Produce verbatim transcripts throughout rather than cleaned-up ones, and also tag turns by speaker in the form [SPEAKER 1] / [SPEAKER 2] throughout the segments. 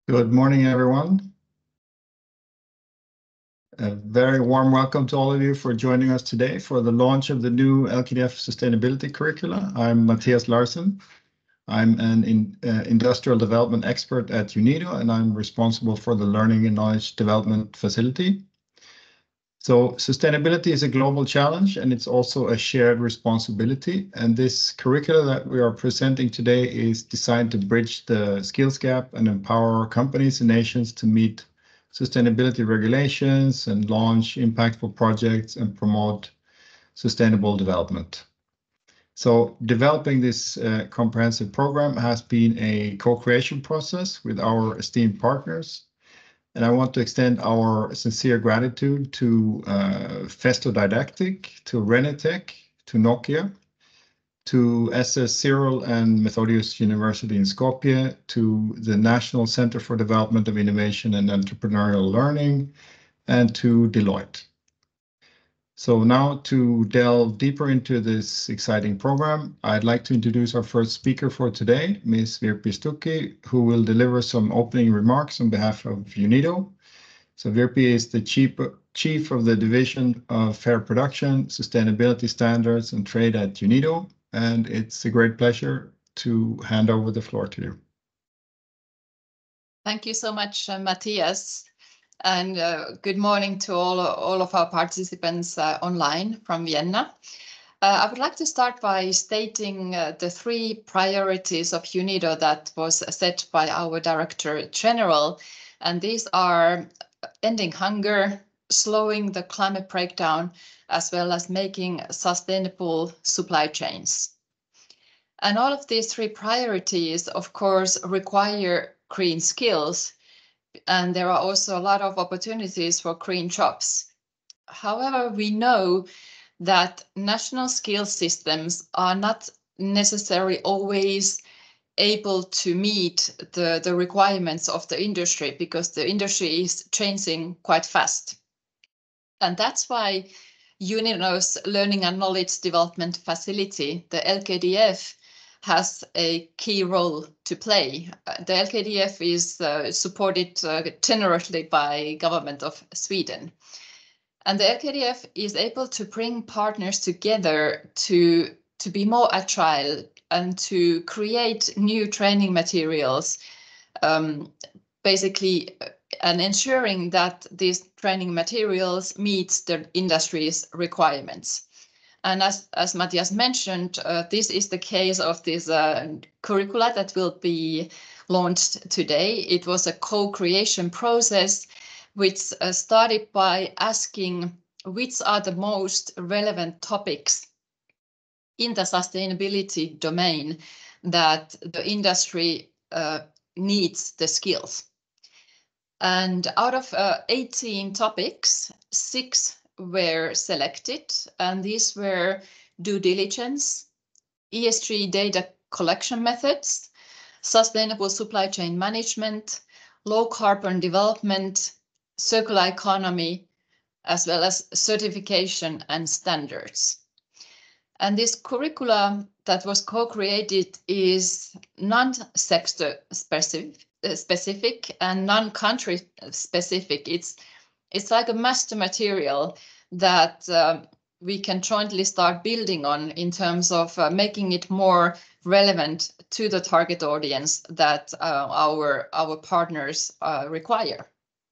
[SPEAKER 1] Good morning, everyone. A very warm welcome to all of you for joining us today for the launch of the new L K D F Sustainability Curricula. I'm Mattias Larsen. I'm an in, uh, industrial development expert at UNIDO, and I'm responsible for the Learning and Knowledge Development Facility. So sustainability is a global challenge, and it's also a shared responsibility. And this curricula that we are presenting today is designed to bridge the skills gap and empower companies and nations to meet sustainability regulations and launch impactful projects and promote sustainable development. So developing this uh, comprehensive program has been a co-creation process with our esteemed partners. And I want to extend our sincere gratitude to uh, Festo Didactic, to Renetech, to Nokia, to S S Cyril and Methodius University in Skopje, to the National Center for Development of Innovation and Entrepreneurial Learning, and to Deloitte. So now to delve deeper into this exciting program, I'd like to introduce our first speaker for today, Miz Virpi Stucki, who will deliver some opening remarks on behalf of UNIDO. So Virpi is the chief, chief of the Division of Fair Production, Sustainability Standards and Trade at UNIDO, and it's a great pleasure to hand over the floor to you.
[SPEAKER 2] Thank you so much, uh, Mattias. And uh, good morning to all, all of our participants uh, online from Vienna. Uh, I would like to start by stating uh, the three priorities of UNIDO that was set by our Director General. And these are ending hunger, slowing the climate breakdown, as well as making sustainable supply chains. And all of these three priorities, of course, require green skills. And there are also a lot of opportunities for green jobs. However, we know that national skill systems are not necessarily always able to meet the, the requirements of the industry because the industry is changing quite fast. And that's why UNIDO's Learning and Knowledge Development Facility, the L K D F, has a key role to play. Uh, the L K D F is uh, supported uh, generously by government of Sweden. And the L K D F is able to bring partners together to, to be more agile and to create new training materials, um, basically, and ensuring that these training materials meet the industry's requirements. And as, as Mattias mentioned, uh, this is the case of this uh, curricula that will be launched today. It was a co-creation process which uh, started by asking which are the most relevant topics in the sustainability domain that the industry uh, needs the skills. And out of uh, eighteen topics, six were selected, and these were due diligence, E S G data collection methods, sustainable supply chain management, low carbon development, circular economy, as well as certification and standards. And this curricula that was co-created is non-sector specific, specific and non-country specific. It's It's like a master material that uh, we can jointly start building on in terms of uh, making it more relevant to the target audience that uh, our, our partners uh, require.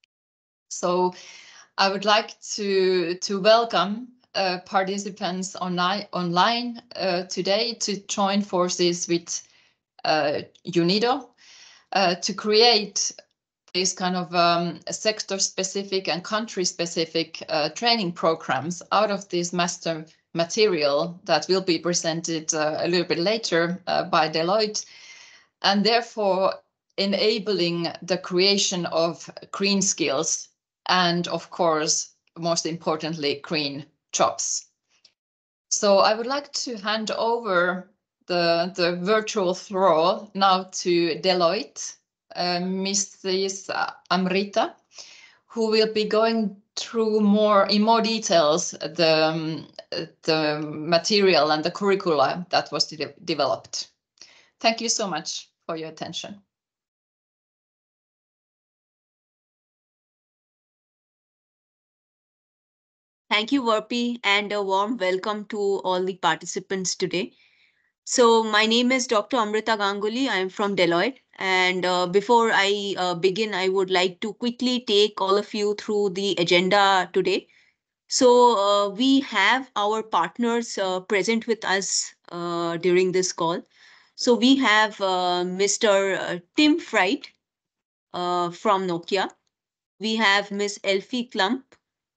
[SPEAKER 2] So I would like to, to welcome uh, participants online, online uh, today to join forces with uh, UNIDO uh, to create these kind of um, sector-specific and country-specific uh, training programs out of this master material that will be presented uh, a little bit later uh, by Deloitte, and therefore enabling the creation of green skills and, of course, most importantly, green jobs. So I would like to hand over the, the virtual floor now to Deloitte, Uh, Missus Amrita, who will be going through more in more details the, um, the material and the curricula that was de developed. Thank you so much for your attention.
[SPEAKER 3] Thank you, Virpi, and a warm welcome to all the participants today. So, my name is Doctor Amrita Ganguly. I am from Deloitte. And uh, before I uh, begin, I would like to quickly take all of you through the agenda today. So, uh, we have our partners uh, present with us uh, during this call. So, we have uh, Mister uh, Tim Fright uh, from Nokia. We have Miss Elfi Klumpp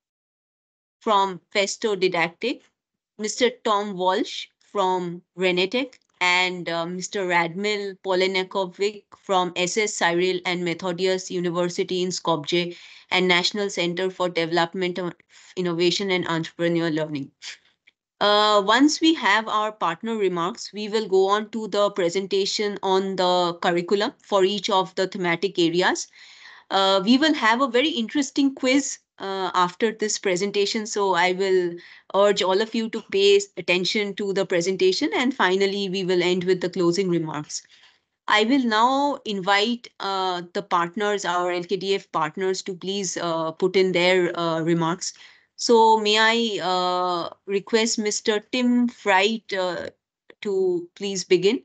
[SPEAKER 3] from Festo Didactic, Mister Tom Walsh from Renetech, and uh, Mister Radmil Polenakovik from S S Cyril and Methodius University in Skopje and National Center for Development of Innovation and Entrepreneurial Learning. Uh, once we have our partner remarks, we will go on to the presentation on the curriculum for each of the thematic areas. Uh, we will have a very interesting quiz uh, after this presentation. So I will urge all of you to pay attention to the presentation. And finally, we will end with the closing remarks. I will now invite uh, the partners, our L K D F partners, to please uh, put in their uh, remarks. So may I uh, request Mister Tim Fright uh, to please begin?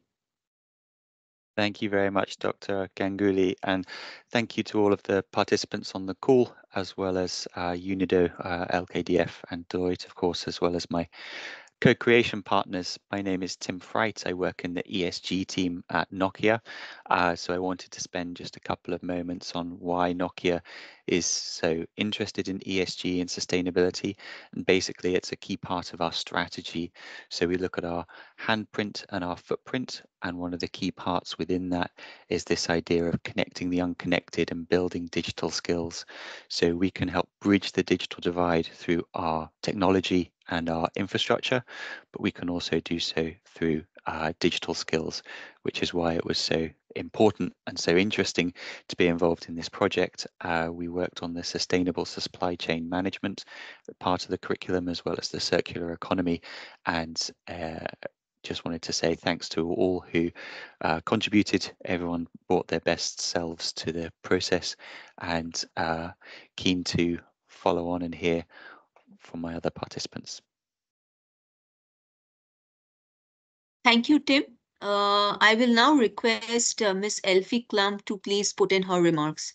[SPEAKER 4] Thank you very much, Doctor Ganguly, and thank you to all of the participants on the call, as well as uh, UNIDO, uh, L K D F, and Deloitte, of course, as well as my co-creation partners. My name is Tim Fright. I work in the E S G team at Nokia. Uh, so I wanted to spend just a couple of moments on why Nokia is so interested in E S G and sustainability. And basically, it's a key part of our strategy. So we look at our handprint and our footprint. And one of the key parts within that is this idea of connecting the unconnected and building digital skills. So we can help bridge the digital divide through our technology and our infrastructure, but we can also do so through uh, digital skills, which is why it was so important and so interesting to be involved in this project. Uh, we worked on the sustainable supply chain management part of the curriculum, as well as the circular economy, and uh, just wanted to say thanks to all who uh, contributed. Everyone brought their best selves to the process, and uh, keen to follow on and hear from my other participants.
[SPEAKER 3] Thank you, Tim. Uh, I will now request uh, Miss Elfi Klumpp to please put in her remarks.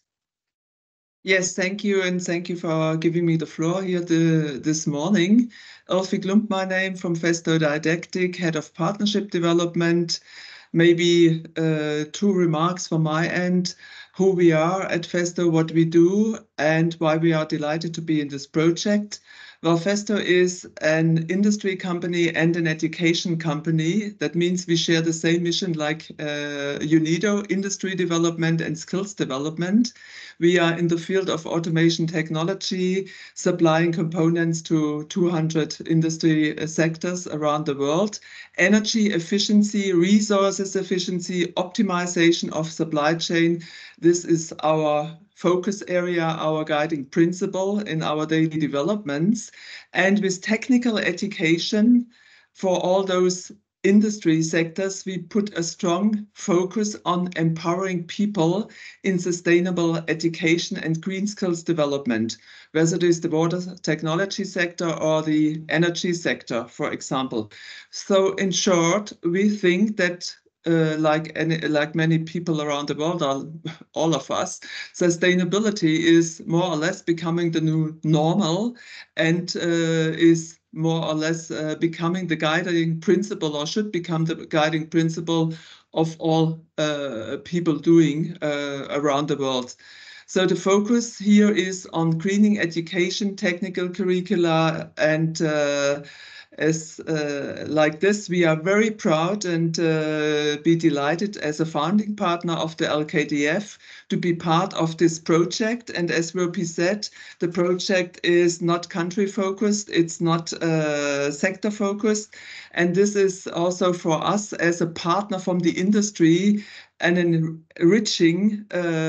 [SPEAKER 5] Yes, thank you, and thank you for giving me the floor here the, this morning. Elfi Klumpp, my name, from Festo Didactic, Head of Partnership Development. Maybe uh, two remarks from my end: who we are at Festo, what we do, and why we are delighted to be in this project. Well, Festo is an industry company and an education company. That means we share the same mission like uh, UNIDO, industry development and skills development. We are in the field of automation technology, supplying components to two hundred industry sectors around the world. Energy efficiency, resources efficiency, optimization of supply chain. This is our focus area, our guiding principle in our daily developments. And with technical education for all those industry sectors, we put a strong focus on empowering people in sustainable education and green skills development, whether it is the water technology sector or the energy sector, for example. So in short, we think that Uh, like any, like many people around the world, all, all of us, sustainability is more or less becoming the new normal, and uh, is more or less uh, becoming the guiding principle, or should become the guiding principle of all uh, people doing uh, around the world. So the focus here is on greening education, technical curricula, and uh, as uh, like this, we are very proud and uh, be delighted as a founding partner of the L K D F to be part of this project. And as Virpi said, the project is not country focused, it's not uh, sector focused. And this is also for us as a partner from the industry an enriching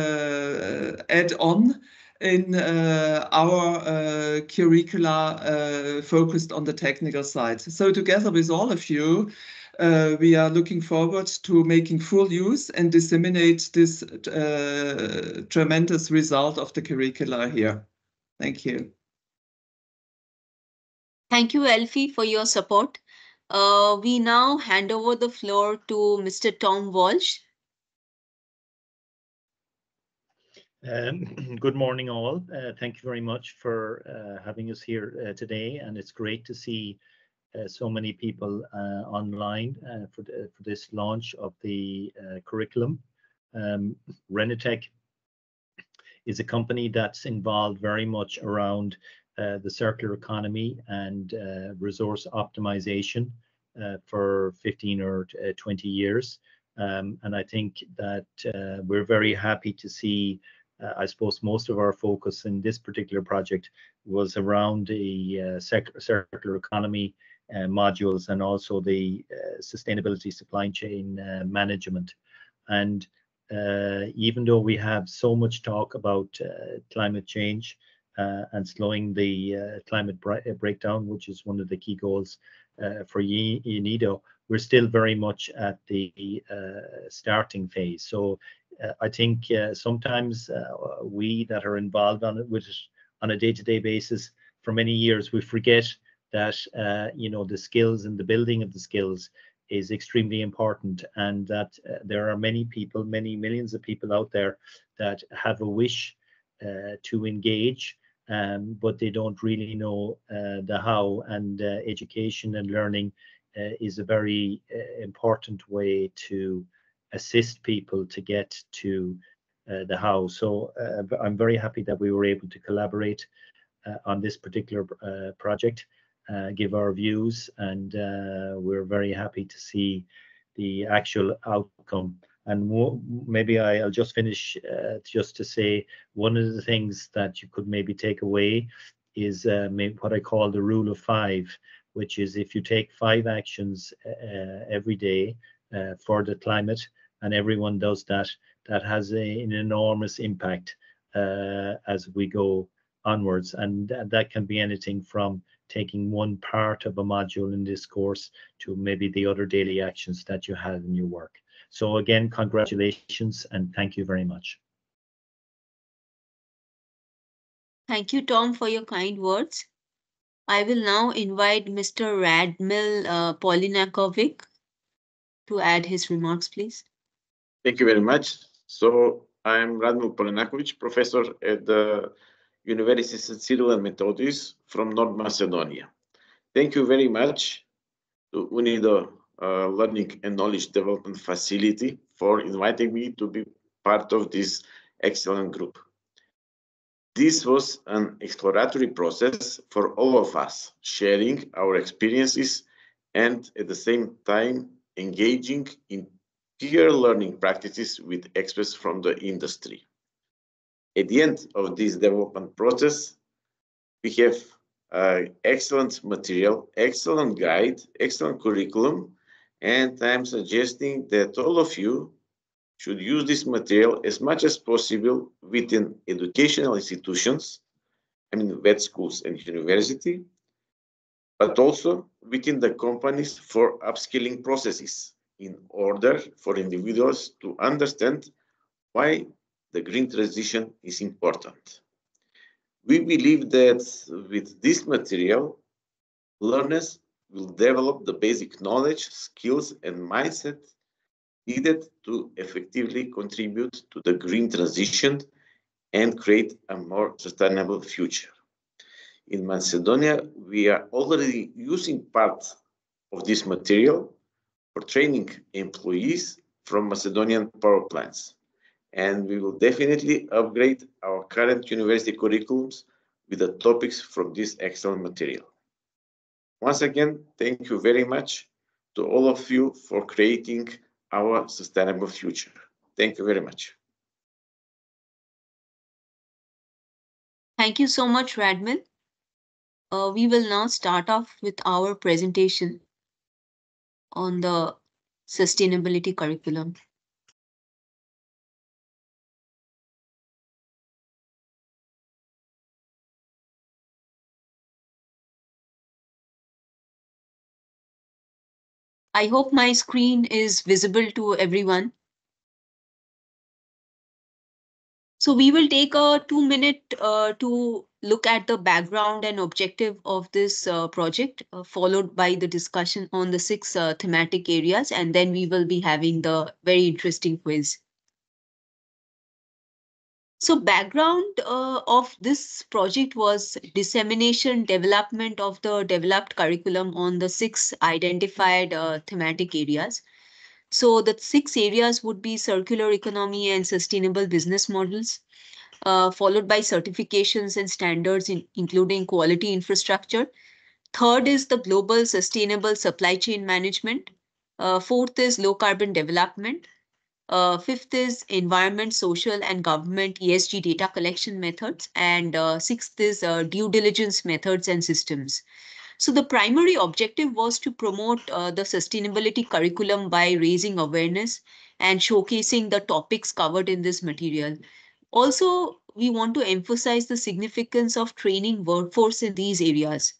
[SPEAKER 5] uh, add-on in uh, our uh, curricula uh, focused on the technical side. So together with all of you, uh, we are looking forward to making full use and disseminate this uh, tremendous result of the curricula here. Thank you.
[SPEAKER 3] Thank you, Elfi, for your support. Uh, we now hand over the floor to Mister Tom Walsh.
[SPEAKER 6] Um, good morning, all. Uh, thank you very much for uh, having us here uh, today, and it's great to see uh, so many people uh, online uh, for, the, for this launch of the uh, curriculum. Um, Renetech is a company that's involved very much around uh, the circular economy and uh, resource optimization uh, for fifteen or twenty years. Um, and I think that uh, we're very happy to see, uh, I suppose most of our focus in this particular project was around the uh, circular economy uh, modules and also the uh, sustainability supply chain uh, management. And Uh, even though we have so much talk about uh, climate change uh, and slowing the uh, climate breakdown, which is one of the key goals uh, for UNIDO, we're still very much at the uh, starting phase. So uh, I think uh, sometimes uh, we that are involved on it with it on a day-to-day basis for many years, we forget that uh, you know the skills and the building of the skills is extremely important, and that uh, there are many people, many millions of people out there that have a wish uh, to engage, um, but they don't really know uh, the how, and uh, education and learning uh, is a very uh, important way to assist people to get to uh, the how. So uh, I'm very happy that we were able to collaborate uh, on this particular uh, project. Uh, give our views, and uh, we're very happy to see the actual outcome. And maybe I, I'll just finish uh, just to say one of the things that you could maybe take away is uh, maybe what I call the rule of five, which is if you take five actions uh, every day uh, for the climate, and everyone does that, that has a, an enormous impact uh, as we go onwards. And that can be anything from taking one part of a module in this course to maybe the other daily actions that you have in your work. So again, congratulations and thank you very much.
[SPEAKER 3] Thank you, Tom, for your kind words. I will now invite Mister Radmil uh, Polenakovik to add his remarks, please.
[SPEAKER 7] Thank you very much. So I'm Radmil Polenakovik, professor at the Universities of Cyril and Methodius from North Macedonia. Thank you very much to UNIDO uh, Learning and Knowledge Development Facility for inviting me to be part of this excellent group. This was an exploratory process for all of us, sharing our experiences and at the same time engaging in peer learning practices with experts from the industry. At the end of this development process, we have uh, excellent material, excellent guide, excellent curriculum, and I'm suggesting that all of you should use this material as much as possible within educational institutions, I mean vet schools and university, but also within the companies for upskilling processes in order for individuals to understand why the green transition is important. We believe that with this material, learners will develop the basic knowledge, skills, and mindset needed to effectively contribute to the green transition and create a more sustainable future. In Macedonia, we are already using part of this material for training employees from Macedonian power plants. And we will definitely upgrade our current university curriculums with the topics from this excellent material. Once again, thank you very much to all of you for creating our sustainable future. Thank you very much.
[SPEAKER 3] Thank you so much, Radmil. Uh, we will now start off with our presentation on the sustainability curriculum. I hope my screen is visible to everyone. So we will take a two minute uh, to look at the background and objective of this uh, project, uh, followed by the discussion on the six uh, thematic areas, and then we will be having the very interesting quiz. So background uh, of this project was dissemination, development of the developed curriculum on the six identified uh, thematic areas. So the six areas would be circular economy and sustainable business models, uh, followed by certifications and standards, in, including quality infrastructure. Third is the global sustainable supply chain management. Uh, fourth is low carbon development. Uh, fifth is environment, social, and government E S G data collection methods. And uh, sixth is uh, due diligence methods and systems. So the primary objective was to promote uh, the sustainability curriculum by raising awareness and showcasing the topics covered in this material. Also, we want to emphasize the significance of training workforce in these areas.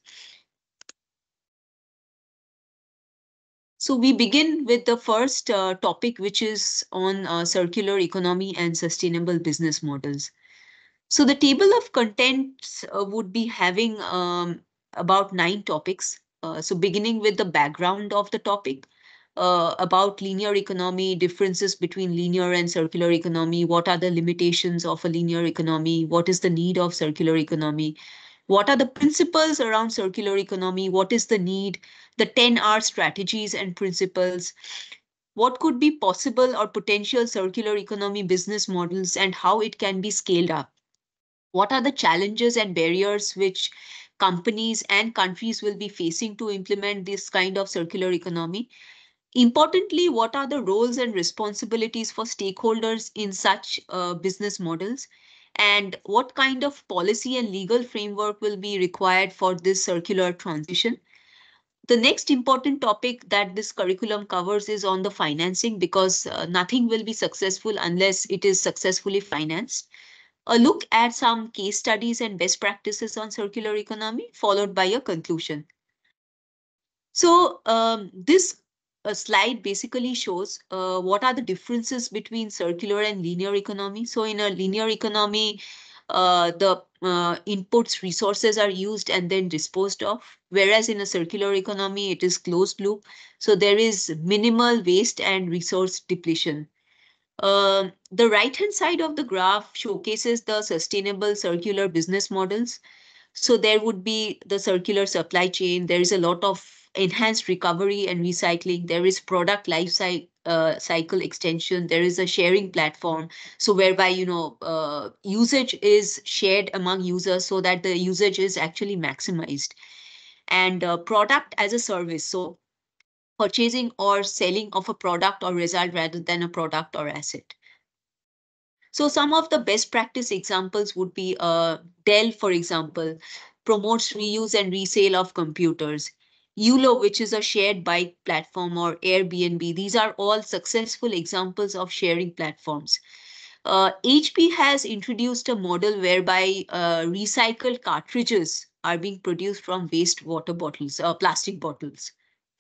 [SPEAKER 3] So we begin with the first uh, topic, which is on uh, circular economy and sustainable business models. So the table of contents uh, would be having um, about nine topics. Uh, so beginning with the background of the topic, uh, about linear economy, differences between linear and circular economy, what are the limitations of a linear economy, what is the need of circular economy, what are the principles around circular economy, what is the need, the ten R strategies and principles, what could be possible or potential circular economy business models and how it can be scaled up. What are the challenges and barriers which companies and countries will be facing to implement this kind of circular economy? Importantly, what are the roles and responsibilities for stakeholders in such uh, business models? And what kind of policy and legal framework will be required for this circular transition? The next important topic that this curriculum covers is on the financing, because uh, nothing will be successful unless it is successfully financed. A look at some case studies and best practices on circular economy, followed by a conclusion. So um, this uh, slide basically shows uh, what are the differences between circular and linear economy. So in a linear economy, uh, the uh, inputs, resources are used and then disposed of, whereas in a circular economy, it is closed loop. So there is minimal waste and resource depletion. Uh, the right-hand side of the graph showcases the sustainable circular business models. So there would be the circular supply chain. There is a lot of enhanced recovery and recycling. There is product life cycle, uh, cycle extension. There is a sharing platform. So whereby, you know, uh, usage is shared among users so that the usage is actually maximized. And uh, product as a service. So purchasing or selling of a product or result rather than a product or asset. So some of the best practice examples would be uh, Dell, for example, promotes reuse and resale of computers. Yulo, which is a shared bike platform, or Airbnb. These are all successful examples of sharing platforms. Uh, H P has introduced a model whereby uh, recycled cartridges are being produced from waste water bottles, uh, plastic bottles.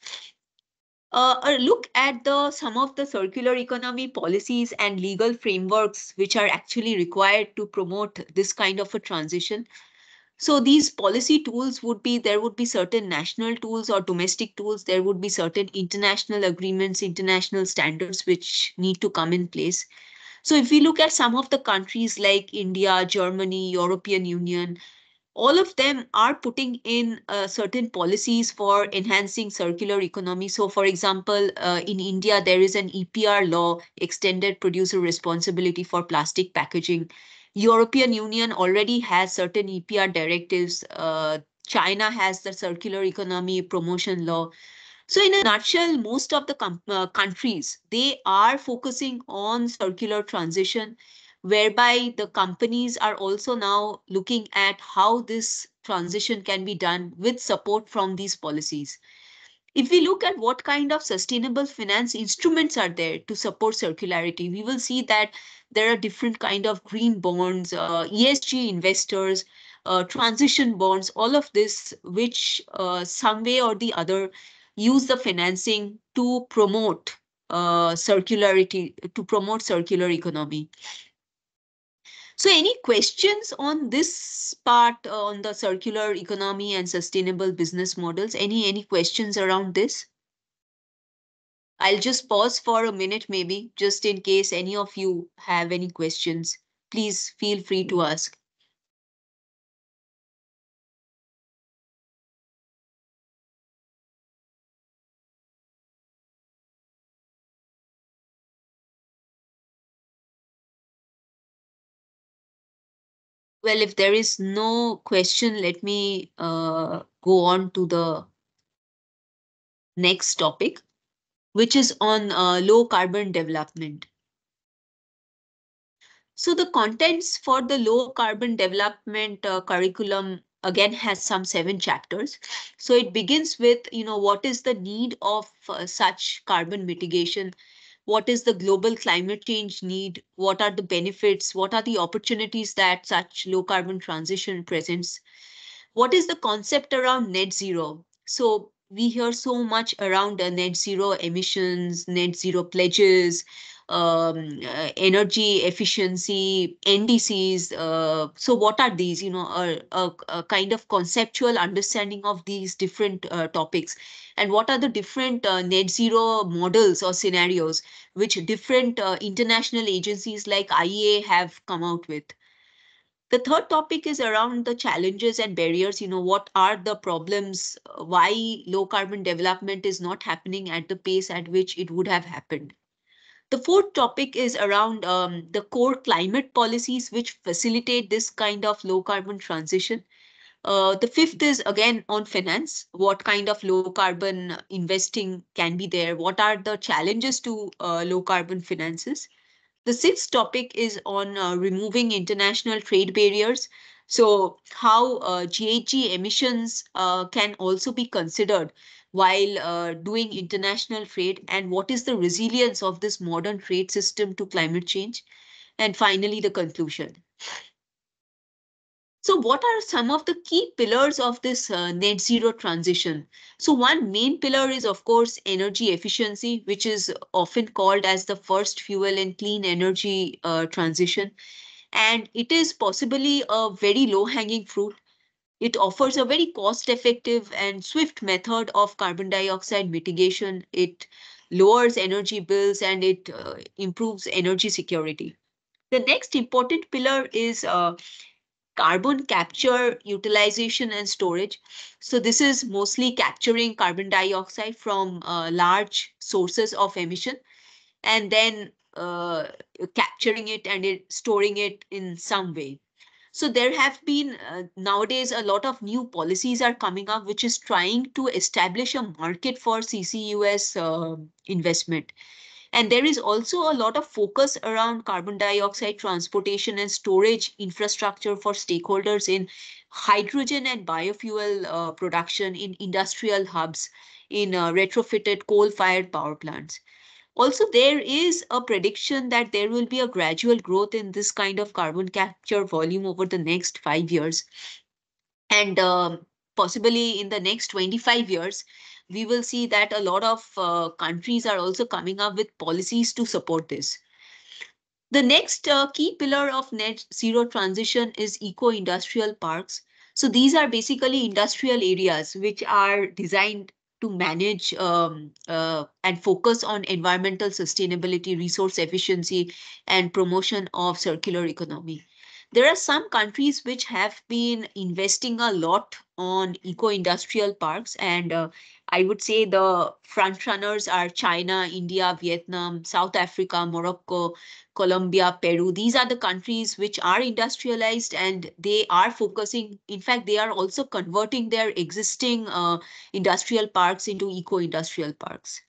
[SPEAKER 3] Uh, a look at the some of the circular economy policies and legal frameworks which are actually required to promote this kind of a transition. So these policy tools would be, there would be certain national tools or domestic tools, there would be certain international agreements, international standards which need to come in place. So if we look at some of the countries like India, Germany, European Union, all of them are putting in uh, certain policies for enhancing circular economy. So for example, uh, in India, there is an E P R law, extended producer responsibility for plastic packaging. European Union already has certain E P R directives. Uh, China has the circular economy promotion law. So in a nutshell, most of the uh, countries, they are focusing on circular transition, whereby the companies are also now looking at how this transition can be done with support from these policies. If we look at what kind of sustainable finance instruments are there to support circularity, we will see that there are different kind of green bonds, uh, E S G investors, uh, transition bonds, all of this, which uh, some way or the other use the financing to promote uh, circularity, to promote circular economy. So any questions on this part uh, on the circular economy and sustainable business models? Any, any questions around this? I'll just pause for a minute, maybe, just in case any of you have any questions. Please feel free to ask. Well, if there is no question, let me uh, go on to the next topic, which is on uh, low carbon development. So the contents for the low carbon development uh, curriculum again has some seven chapters. So it begins with, you know, what is the need of uh, such carbon mitigation? What is the global climate change need? What are the benefits? What are the opportunities that such low carbon transition presents? What is the concept around net zero? So we hear so much around uh, net zero emissions, net zero pledges, um, uh, energy efficiency, N D Cs. Uh, so what are these? You know, a, a, a kind of conceptual understanding of these different uh, topics, and what are the different uh, net zero models or scenarios which different uh, international agencies like I E A have come out with. The third topic is around the challenges and barriers. You know, what are the problems? uh, Why low carbon development is not happening at the pace at which it would have happened. The fourth topic is around um, the core climate policies which facilitate this kind of low carbon transition. Uh, the fifth is again on finance. What kind of low carbon investing can be there? What are the challenges to uh, low carbon finances? The sixth topic is on uh, removing international trade barriers. So how uh, G H G emissions uh, can also be considered while uh, doing international trade, and what is the resilience of this modern trade system to climate change? And finally, the conclusion. So what are some of the key pillars of this uh, net zero transition? So one main pillar is, of course, energy efficiency, which is often called as the first fuel in clean energy uh, transition. And it is possibly a very low hanging fruit. It offers a very cost effective and swift method of carbon dioxide mitigation. It lowers energy bills and it uh, improves energy security. The next important pillar is uh, carbon capture, utilization, and storage. So this is mostly capturing carbon dioxide from uh, large sources of emission and then uh, capturing it and it, storing it in some way. So there have been uh, nowadays a lot of new policies are coming up, which is trying to establish a market for C C U S uh, investment. And there is also a lot of focus around carbon dioxide transportation and storage infrastructure for stakeholders in hydrogen and biofuel uh, production in industrial hubs, in uh, retrofitted coal-fired power plants. Also, there is a prediction that there will be a gradual growth in this kind of carbon capture volume over the next five years. And um, possibly in the next twenty-five years, we will see that a lot of uh, countries are also coming up with policies to support this. The next uh, key pillar of net zero transition is eco-industrial parks. So these are basically industrial areas which are designed to manage um, uh, and focus on environmental sustainability, resource efficiency, and promotion of circular economy. There are some countries which have been investing a lot on eco-industrial parks, and uh, I would say the front runners are China, India, Vietnam, South Africa, Morocco, Colombia, Peru. These are the countries which are industrialized and they are focusing. In fact, they are also converting their existing uh, industrial parks into eco-industrial parks.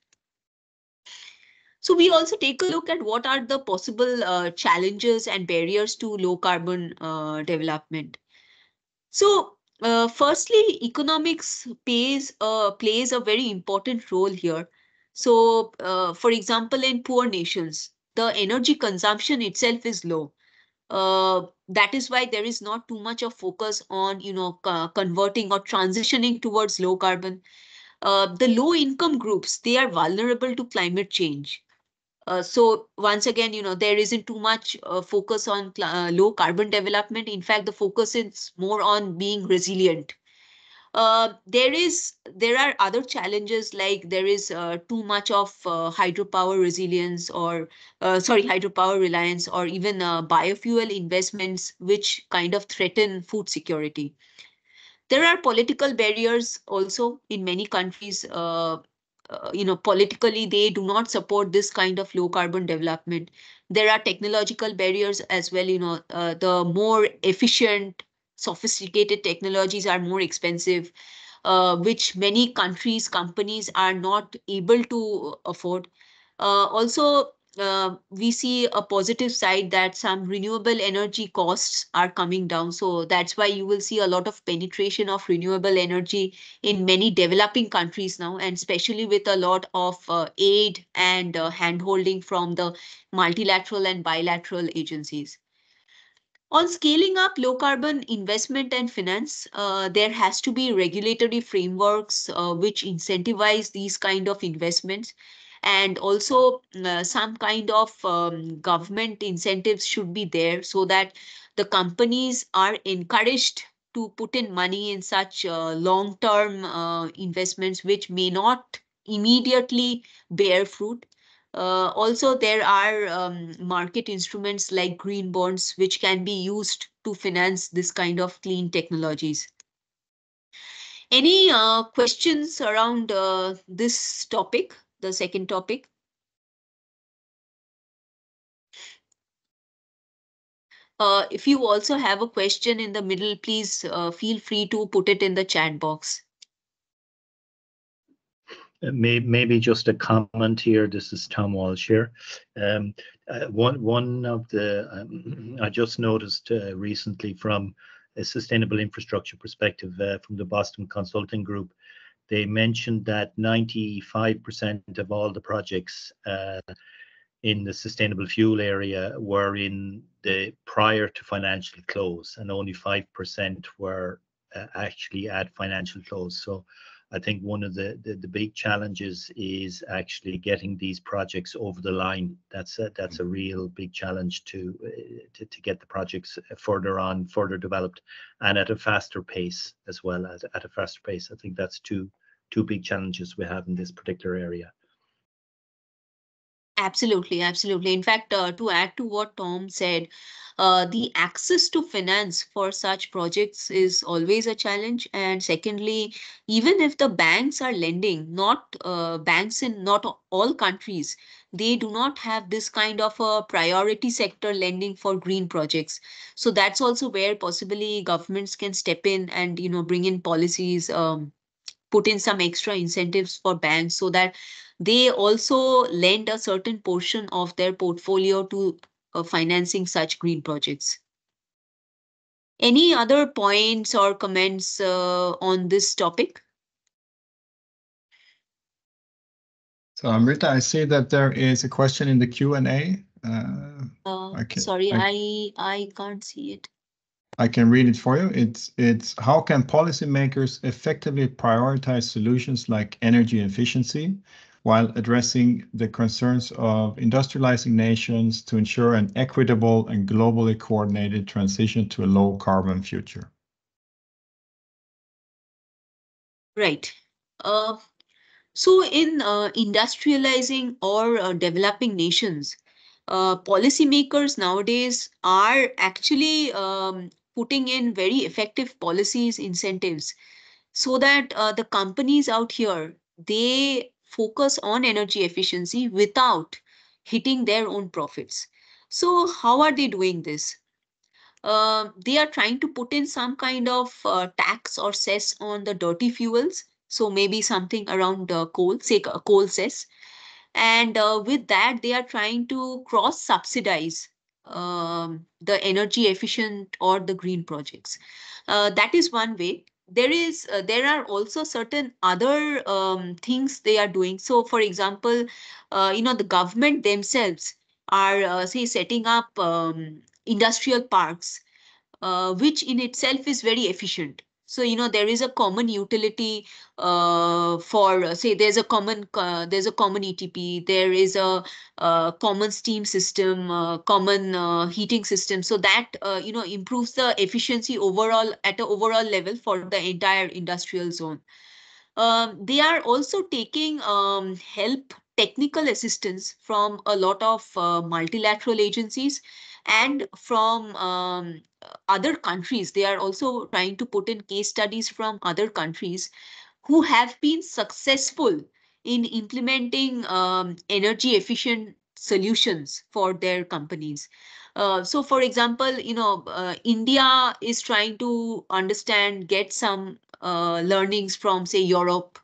[SPEAKER 3] So we also take a look at what are the possible uh, challenges and barriers to low carbon uh, development. So uh, firstly, economics plays, uh, plays a very important role here. So uh, for example, in poor nations, the energy consumption itself is low. Uh, that is why there is not too much of focus on, you know, uh, converting or transitioning towards low carbon. Uh, the low income groups, they are vulnerable to climate change. Uh, so once again, you know, there isn't too much uh, focus on uh, low carbon development. In fact, the focus is more on being resilient. Uh, there is there are other challenges, like there is uh, too much of uh, hydropower resilience or uh, sorry hydropower reliance, or even uh, biofuel investments which kind of threaten food security. There are political barriers also in many countries. Uh, uh, you know, politically they do not support this kind of low carbon development. There are technological barriers as well. You know, uh, the more efficient, sophisticated technologies are more expensive, uh, which many countries, companies are not able to afford. Uh, also, uh, we see a positive side that some renewable energy costs are coming down. So that's why you will see a lot of penetration of renewable energy in many developing countries now, and especially with a lot of uh, aid and uh, handholding from the multilateral and bilateral agencies. On scaling up low carbon investment and finance, uh, there has to be regulatory frameworks uh, which incentivize these kind of investments. And also uh, some kind of um, government incentives should be there so that the companies are encouraged to put in money in such uh, long-term uh, investments which may not immediately bear fruit. Uh, also, there are um, market instruments like green bonds, which can be used to finance this kind of clean technologies. Any uh, questions around uh, this topic, the second topic? Uh, if you also have a question in the middle, please uh, feel free to put it in the chat box.
[SPEAKER 6] Maybe just a comment here. This is Tom Walsh here. Um, uh, one one of the um, I just noticed uh, recently from a sustainable infrastructure perspective uh, from the Boston Consulting Group, they mentioned that ninety-five percent of all the projects uh, in the sustainable fuel area were in the prior to financial close, and only five percent were uh, actually at financial close. So I think one of the, the, the big challenges is actually getting these projects over the line. That's a, that's a real big challenge to, uh, to, to get the projects further on, further developed, and at a faster pace as well. As at a faster pace. I think that's two, two big challenges we have in this particular area.
[SPEAKER 3] Absolutely, absolutely. In fact, uh, to add to what Tom said, uh, the access to finance for such projects is always a challenge. And secondly, even if the banks are lending, not uh, banks in not all countries, they do not have this kind of a priority sector lending for green projects. So that's also where possibly governments can step in and, you know, bring in policies, um, put in some extra incentives for banks so that they also lend a certain portion of their portfolio to uh, financing such green projects. Any other points or comments uh, on this topic?
[SPEAKER 1] So Amrita, I see that there is a question in the Q and A. Uh,
[SPEAKER 3] Uh,
[SPEAKER 1] I can,
[SPEAKER 3] sorry,
[SPEAKER 1] I,
[SPEAKER 3] I I can't see it.
[SPEAKER 1] I can read it for you. It's it's how can policymakers effectively prioritize solutions like energy efficiency while addressing the concerns of industrializing nations to ensure an equitable and globally coordinated transition to a low carbon future?
[SPEAKER 3] Right. Uh, so in uh, industrializing or uh, developing nations, uh, policymakers nowadays are actually um, putting in very effective policies, incentives, so that uh, the companies out here, they focus on energy efficiency without hitting their own profits. So how are they doing this? Uh, they are trying to put in some kind of uh, tax or cess on the dirty fuels. So maybe something around uh, coal, say a coal cess. And uh, with that, they are trying to cross subsidize um, the energy efficient or the green projects. Uh, that is one way. There is, uh, there are also certain other um, things they are doing. So, for example, uh, you know, the government themselves are, uh, say, setting up um, industrial parks, uh, which in itself is very efficient. So, you know, there is a common utility uh, for, say, there's a common, uh, there's a common E T P, there is a uh, common steam system, uh, common uh, heating system. So that, uh, you know, improves the efficiency overall at an overall level for the entire industrial zone. Um, they are also taking um, help, technical assistance from a lot of uh, multilateral agencies and from um, other countries. They are also trying to put in case studies from other countries who have been successful in implementing um, energy efficient solutions for their companies. Uh, so, for example, you know, uh, India is trying to understand, get some uh, learnings from, say, Europe.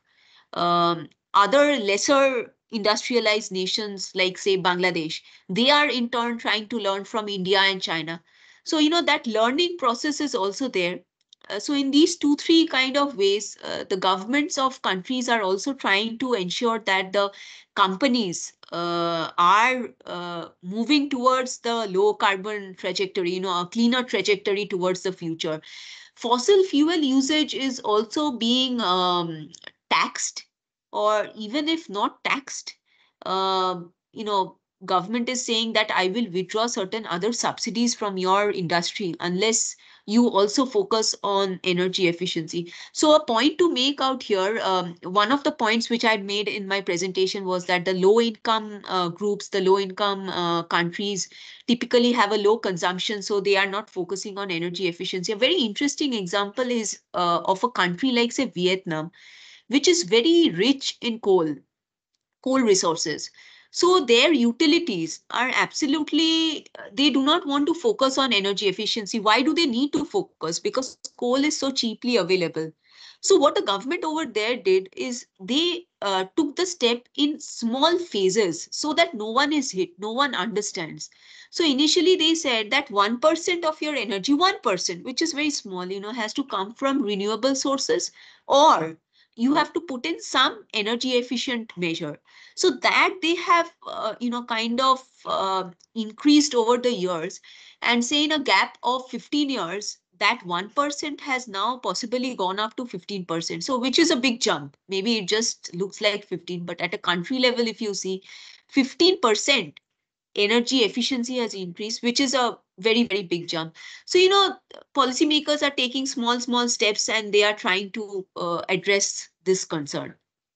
[SPEAKER 3] Um, other lesser industrialized nations like, say, Bangladesh, they are in turn trying to learn from India and China. So, you know, that learning process is also there. Uh, so in these two, three kind of ways, uh, the governments of countries are also trying to ensure that the companies uh, are uh, moving towards the low carbon trajectory, you know, a cleaner trajectory towards the future. Fossil fuel usage is also being um, taxed, or even if not taxed, um, you know, government is saying that I will withdraw certain other subsidies from your industry unless you also focus on energy efficiency. So a point to make out here, um, one of the points which I made in my presentation was that the low income uh, groups, the low income uh, countries typically have a low consumption, so they are not focusing on energy efficiency. A very interesting example is uh, of a country like, say, Vietnam, which is very rich in coal, coal resources. So their utilities are absolutely, they do not want to focus on energy efficiency. Why do they need to focus? Because coal is so cheaply available. So what the government over there did is they uh, took the step in small phases so that no one is hit, no one understands. So initially they said that one percent of your energy, one percent, which is very small, you know, has to come from renewable sources, or you have to put in some energy efficient measure. So that they have, uh, you know, kind of uh, increased over the years, and say in a gap of fifteen years, that one percent has now possibly gone up to fifteen percent. So which is a big jump. Maybe it just looks like fifteen, but at a country level, if you see, fifteen percent energy efficiency has increased, which is a very, very big jump. So, you know, policymakers are taking small, small steps, and they are trying to uh, address this concern.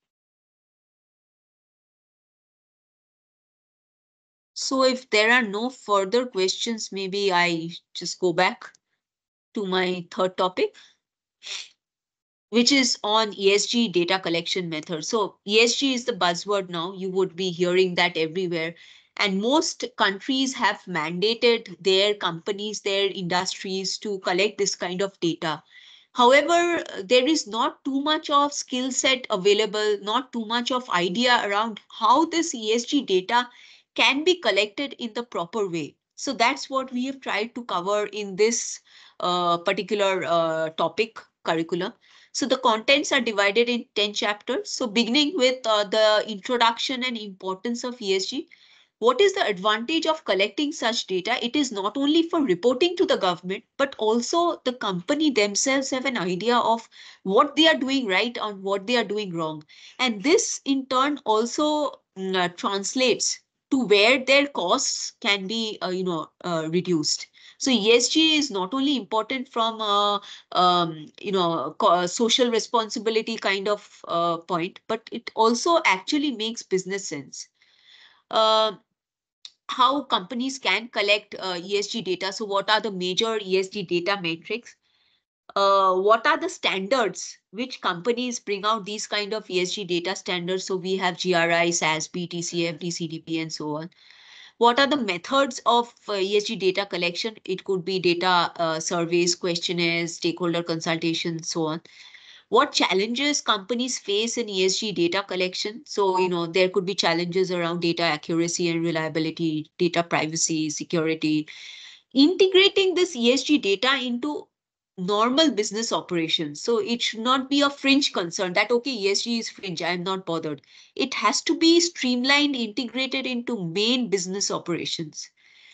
[SPEAKER 3] So if there are no further questions, maybe I just go back to my third topic, which is on E S G data collection method. So E S G is the buzzword now. You would be hearing that everywhere. And most countries have mandated their companies, their industries to collect this kind of data. However, there is not too much of skill set available, not too much of idea around how this E S G data can be collected in the proper way. So that's what we have tried to cover in this uh, particular uh, topic, curricula. So the contents are divided in ten chapters. So beginning with uh, the introduction and importance of E S G. What is the advantage of collecting such data? It is not only for reporting to the government, but also the company themselves have an idea of what they are doing right and what they are doing wrong. And this in turn also uh, translates to where their costs can be, uh, you know, uh, reduced. So E S G is not only important from a, um, you know, social responsibility kind of uh, point, but it also actually makes business sense. Uh, how companies can collect uh, E S G data. So what are the major E S G data metrics? Uh, what are the standards which companies bring out these kind of E S G data standards? So we have G R I, S A S B, T C F, D C D P, and so on. What are the methods of uh, E S G data collection? It could be data uh, surveys, questionnaires, stakeholder consultation, so on. What challenges companies face in E S G data collection? So, you know, there could be challenges around data accuracy and reliability, data privacy, security. Integrating this E S G data into normal business operations. So it should not be a fringe concern that, okay, E S G is fringe, I'm not bothered. It has to be streamlined, integrated into main business operations.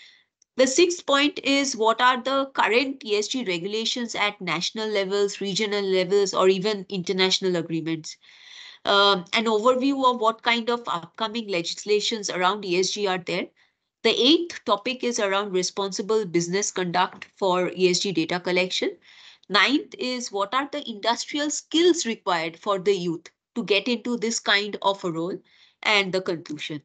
[SPEAKER 3] The sixth point is what are the current E S G regulations at national levels, regional levels, or even international agreements. Um, an overview of what kind of upcoming legislations around E S G are there. The eighth topic is around responsible business conduct for E S G data collection. Ninth is what are the industrial skills required for the youth to get into this kind of a role, and the conclusion.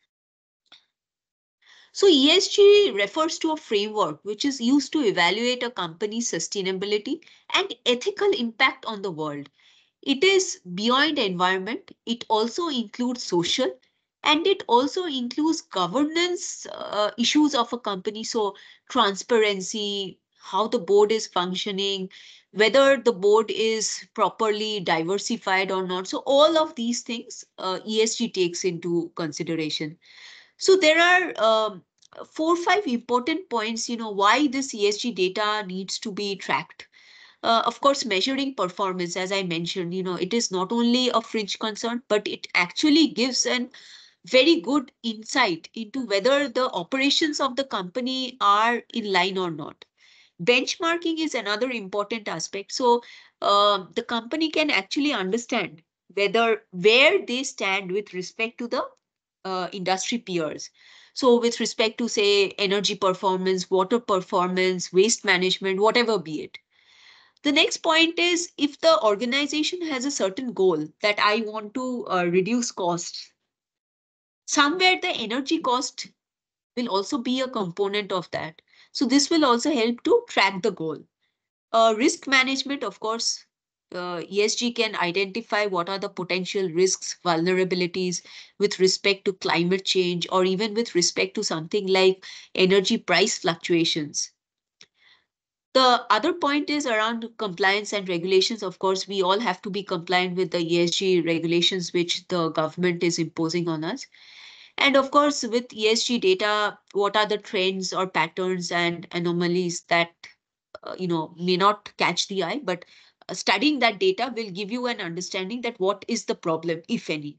[SPEAKER 3] So E S G refers to a framework which is used to evaluate a company's sustainability and ethical impact on the world. It is beyond environment. It also includes social, and it also includes governance uh, issues of a company. So transparency, how the board is functioning, whether the board is properly diversified or not. So all of these things uh, E S G takes into consideration. So there are um, four or five important points, you know, why this E S G data needs to be tracked. Uh, of course, measuring performance, as I mentioned, you know, it is not only a fringe concern, but it actually gives an very good insight into whether the operations of the company are in line or not. Benchmarking is another important aspect. So uh, the company can actually understand whether where they stand with respect to the uh, industry peers. So with respect to, say, energy performance, water performance, waste management, whatever be it. The next point is if the organization has a certain goal that I want to uh, reduce costs, somewhere the energy cost will also be a component of that. So this will also help to track the goal. Uh, risk management, of course, uh, E S G can identify what are the potential risks, vulnerabilities with respect to climate change, or even with respect to something like energy price fluctuations. The other point is around compliance and regulations. Of course, we all have to be compliant with the E S G regulations which the government is imposing on us. And of course, with E S G data, what are the trends or patterns and anomalies that uh, you know may not catch the eye, but uh, studying that data will give you an understanding that what is the problem, if any.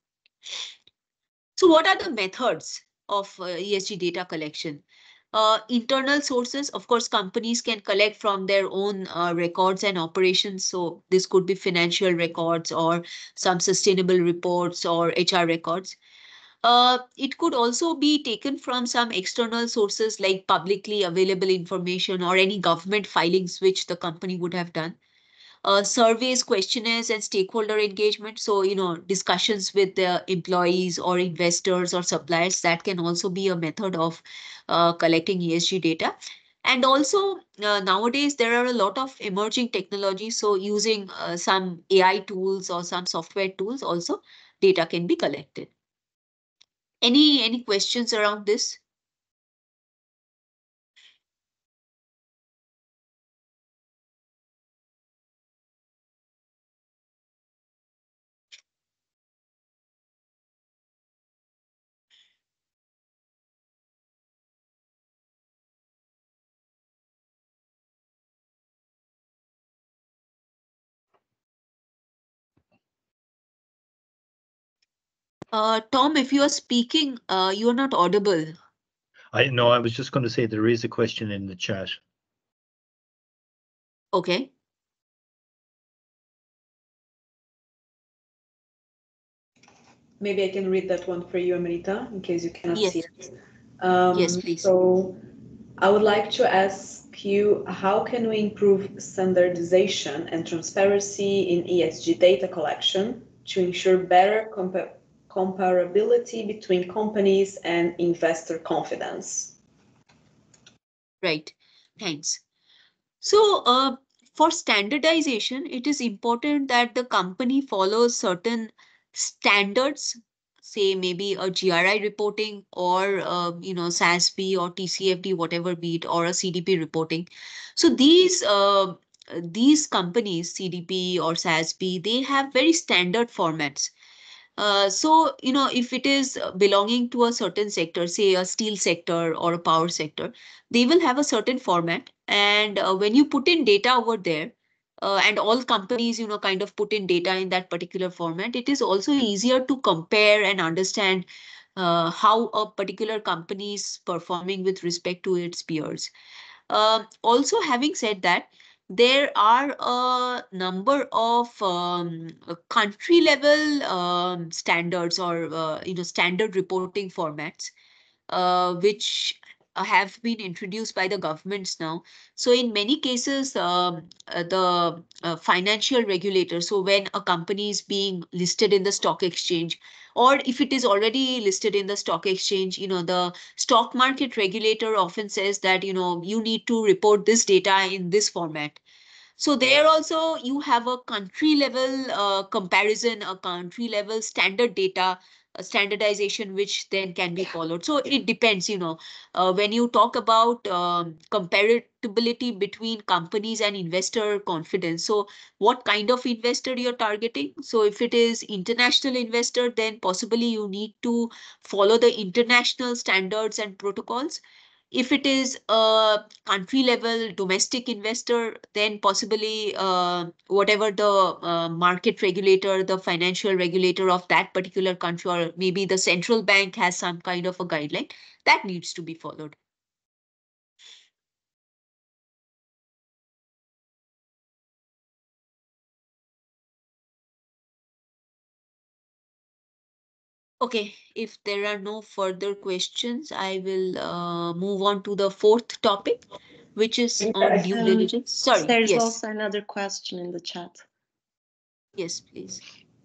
[SPEAKER 3] So what are the methods of uh, E S G data collection? Uh, internal sources, of course, companies can collect from their own uh, records and operations. So this could be financial records or some sustainable reports or H R records. Uh, it could also be taken from some external sources like publicly available information or any government filings which the company would have done. Uh, surveys, questionnaires, and stakeholder engagement. So, you know, discussions with the employees or investors or suppliers, that can also be a method of uh, collecting E S G data. And also, uh, nowadays, there are a lot of emerging technologies. So using uh, some A I tools or some software tools also, data can be collected. Any, any questions around this? Uh, Tom, if you are speaking, uh, you are not audible.
[SPEAKER 6] I know, I was just going to say there is a question in the chat.
[SPEAKER 3] Okay.
[SPEAKER 8] Maybe I can read that one for you, Amrita, in case you cannot
[SPEAKER 3] Yes.
[SPEAKER 8] see it. Um,
[SPEAKER 3] Yes, please.
[SPEAKER 8] So I would like to ask you, how can we improve standardization and transparency in E S G data collection to ensure better compa comparability between companies and investor confidence?
[SPEAKER 3] Right. Thanks. So, uh, for standardization, it is important that the company follows certain standards, say maybe a G R I reporting or, uh, you know, S A S B or T C F D, whatever be it, or a C D P reporting. So these, uh, these companies, C D P or S A S B, they have very standard formats. Uh, so, you know, if it is belonging to a certain sector, say a steel sector or a power sector, they will have a certain format. And uh, when you put in data over there, uh, and all companies, you know, kind of put in data in that particular format, it is also easier to compare and understand uh, how a particular company is performing with respect to its peers. Uh, also, having said that, there are a number of um, country level um, standards or uh, you know standard reporting formats uh, which have been introduced by the governments now. So in many cases, um, uh, the uh, financial regulator, so when a company is being listed in the stock exchange, or if it is already listed in the stock exchange, you know, the stock market regulator often says that, you know, you need to report this data in this format. So there also you have a country level uh, comparison, a country level standard data, a standardization, which then can be followed. So it depends, you know, uh, when you talk about um, comparability between companies and investor confidence. So what kind of investor you're targeting? So if it is international investor, then possibly you need to follow the international standards and protocols. If it is a country level domestic investor, then possibly uh, whatever the uh, market regulator, the financial regulator of that particular country, or maybe the central bank has some kind of a guideline that needs to be followed. Okay, if there are no further questions, I will uh, move on to the fourth topic, which is on due diligence. Sorry,
[SPEAKER 9] There's
[SPEAKER 3] yes.
[SPEAKER 9] also another question in the chat.
[SPEAKER 3] Yes, please.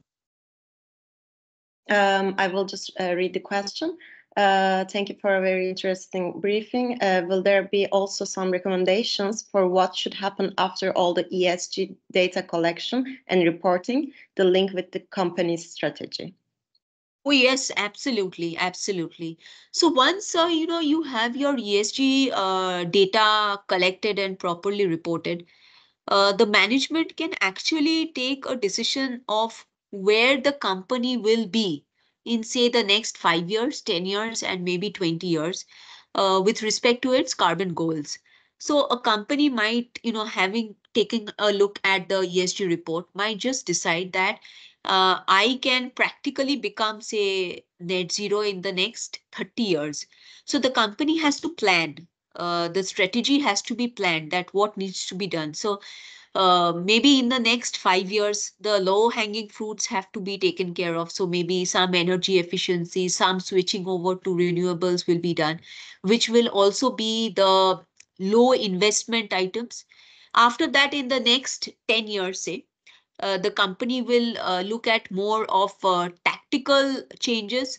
[SPEAKER 9] Um, I will just uh, read the question. Uh, thank you for a very interesting briefing. Uh, will there be also some recommendations for what should happen after all the E S G data collection and reporting, the link with the company's strategy?
[SPEAKER 3] Oh, yes, absolutely, absolutely. So once uh, you know you have your E S G uh, data collected and properly reported, uh, the management can actually take a decision of where the company will be in, say, the next five years, ten years, and maybe twenty years uh, with respect to its carbon goals. So a company might, you know, having taken a look at the E S G report, might just decide that uh, I can practically become, say, net zero in the next thirty years. So the company has to plan. Uh, the strategy has to be planned that what needs to be done. So uh, maybe in the next five years, the low hanging fruits have to be taken care of. So maybe some energy efficiency, some switching over to renewables will be done, which will also be the low investment items. After that, in the next ten years, say, uh, the company will uh, look at more of uh, tactical changes.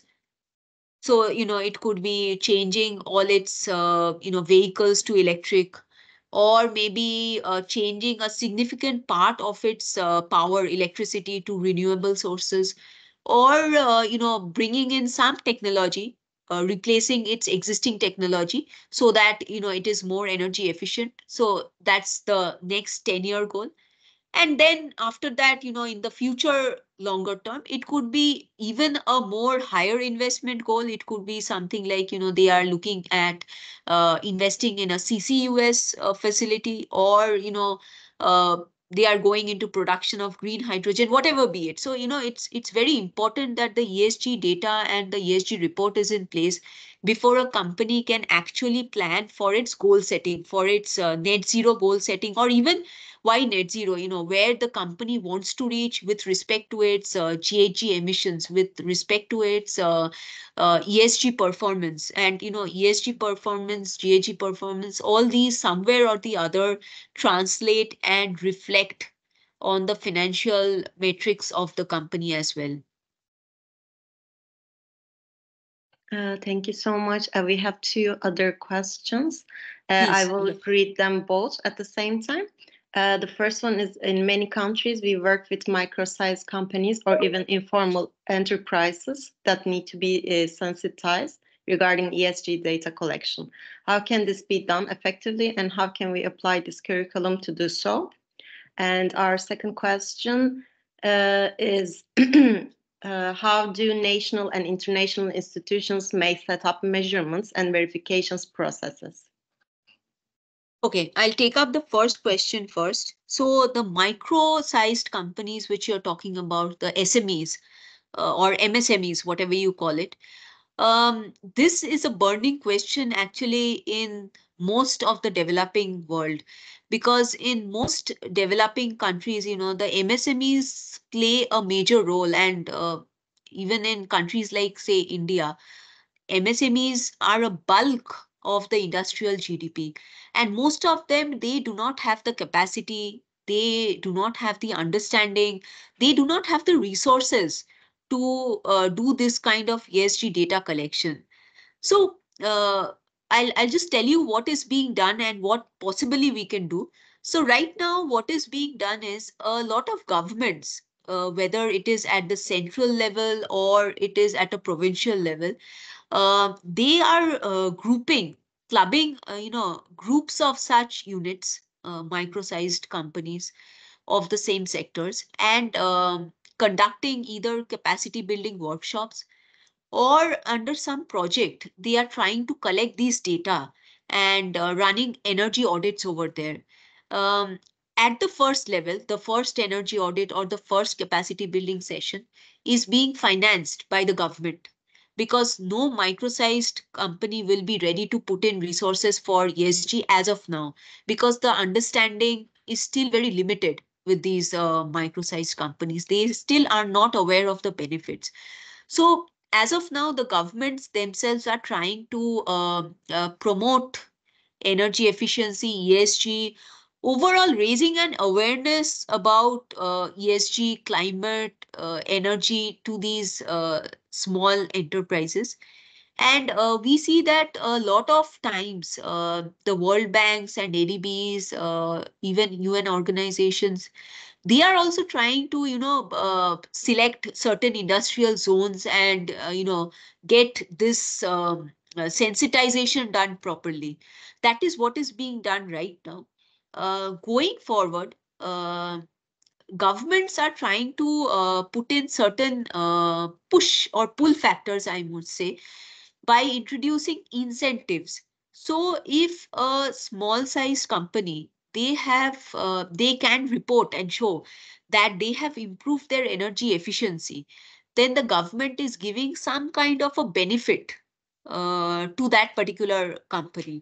[SPEAKER 3] So, you know, it could be changing all its, uh, you know, vehicles to electric, or maybe uh, changing a significant part of its uh, power, electricity, to renewable sources, or, uh, you know, bringing in some technology, uh, replacing its existing technology so that, you know, it is more energy efficient. So that's the next ten year goal. And then after that, you know, in the future, longer term, it could be even a more higher investment goal. It could be something like, you know, they are looking at uh, investing in a C C U S uh, facility, or, you know, uh, they are going into production of green hydrogen, whatever be it. So, you know, it's it's very important that the E S G data and the E S G report is in place before a company can actually plan for its goal setting, for its uh, net zero goal setting, or even why net zero, you know, where the company wants to reach with respect to its uh, G H G emissions, with respect to its uh, uh, E S G performance. And, you know, E S G performance, G H G performance, all these somewhere or the other translate and reflect on the financial metrics of the company as well.
[SPEAKER 9] Uh, thank you so much. Uh, we have two other questions. Uh, I will
[SPEAKER 3] yeah.
[SPEAKER 9] read them both at the same time. Uh, the first one is, in many countries, we work with micro-sized companies or even informal enterprises that need to be uh, sensitized regarding E S G data collection. How can this be done effectively, and how can we apply this curriculum to do so? And our second question uh, is, uh, how do national and international institutions may set up measurements and verifications processes?
[SPEAKER 3] Okay, I'll take up the first question first. So the micro-sized companies which you're talking about, the S M Es uh, or M S M Es, whatever you call it, Um, this is a burning question actually in most of the developing world, because in most developing countries, you know, the M S M Es play a major role, and uh, even in countries like, say, India, M S M Es are a bulk of the industrial G D P, and most of them, they do not have the capacity, they do not have the understanding, they do not have the resources to uh, do this kind of E S G data collection. So uh, I'll, I'll just tell you what is being done and what possibly we can do. So right now, what is being done is a lot of governments, uh, whether it is at the central level or it is at a provincial level, uh, they are uh, grouping, clubbing, uh, you know, groups of such units, uh, micro-sized companies of the same sectors, and um, conducting either capacity building workshops, or under some project, they are trying to collect these data and uh, running energy audits over there. Um, at the first level, the first energy audit or the first capacity building session is being financed by the government, because no micro-sized company will be ready to put in resources for E S G as of now, because the understanding is still very limited with these uh, micro-sized companies. They still are not aware of the benefits. So as of now, the governments themselves are trying to uh, uh, promote energy efficiency, E S G, overall raising an awareness about uh, E S G, climate, uh, energy to these uh, small enterprises. And uh, we see that a lot of times uh, the World Banks and A D Bs, uh, even U N organizations, they are also trying to, you know, uh, select certain industrial zones and, uh, you know, get this um, uh, sensitization done properly. That is what is being done right now. Uh, going forward, uh, governments are trying to uh, put in certain uh, push or pull factors, I would say, by introducing incentives. So if a small size company, they have, uh, they can report and show that they have improved their energy efficiency, then the government is giving some kind of a benefit uh, to that particular company.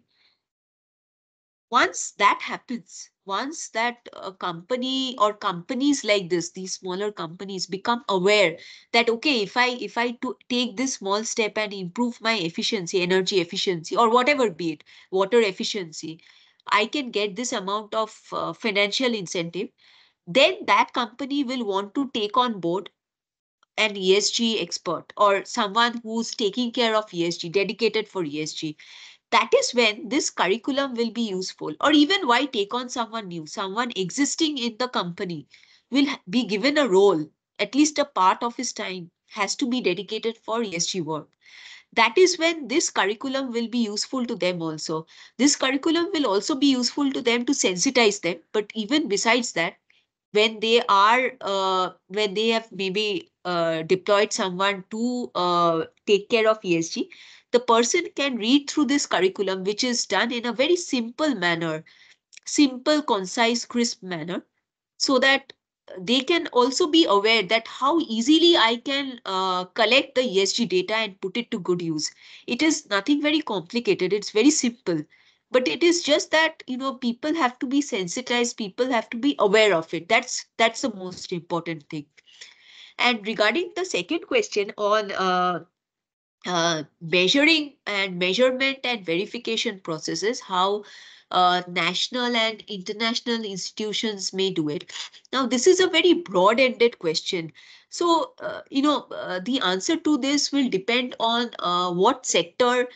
[SPEAKER 3] Once that happens, once that a company or companies like this, these smaller companies become aware that, okay, if I if I to take this small step and improve my efficiency, energy efficiency, or whatever be it, water efficiency, I can get this amount of uh, financial incentive, then that company will want to take on board an E S G expert or someone who's taking care of E S G, dedicated for E S G. That is when this curriculum will be useful. Or even why take on someone new, someone existing in the company will be given a role, at least a part of his time has to be dedicated for E S G work. That is when this curriculum will be useful to them also. This curriculum will also be useful to them to sensitize them. But even besides that, when they are, uh, when they have maybe uh, deployed someone to uh, take care of E S G, the person can read through this curriculum, which is done in a very simple manner, simple, concise, crisp manner, so that they can also be aware that how easily I can uh, collect the E S G data and put it to good use. It is nothing very complicated. It's very simple. But it is just that, you know, people have to be sensitized. People have to be aware of it. That's that's the most important thing. And regarding the second question on uh, uh, measuring and measurement and verification processes, how uh, national and international institutions may do it. Now, this is a very broad-ended question. So, uh, you know, uh, the answer to this will depend on uh, what sector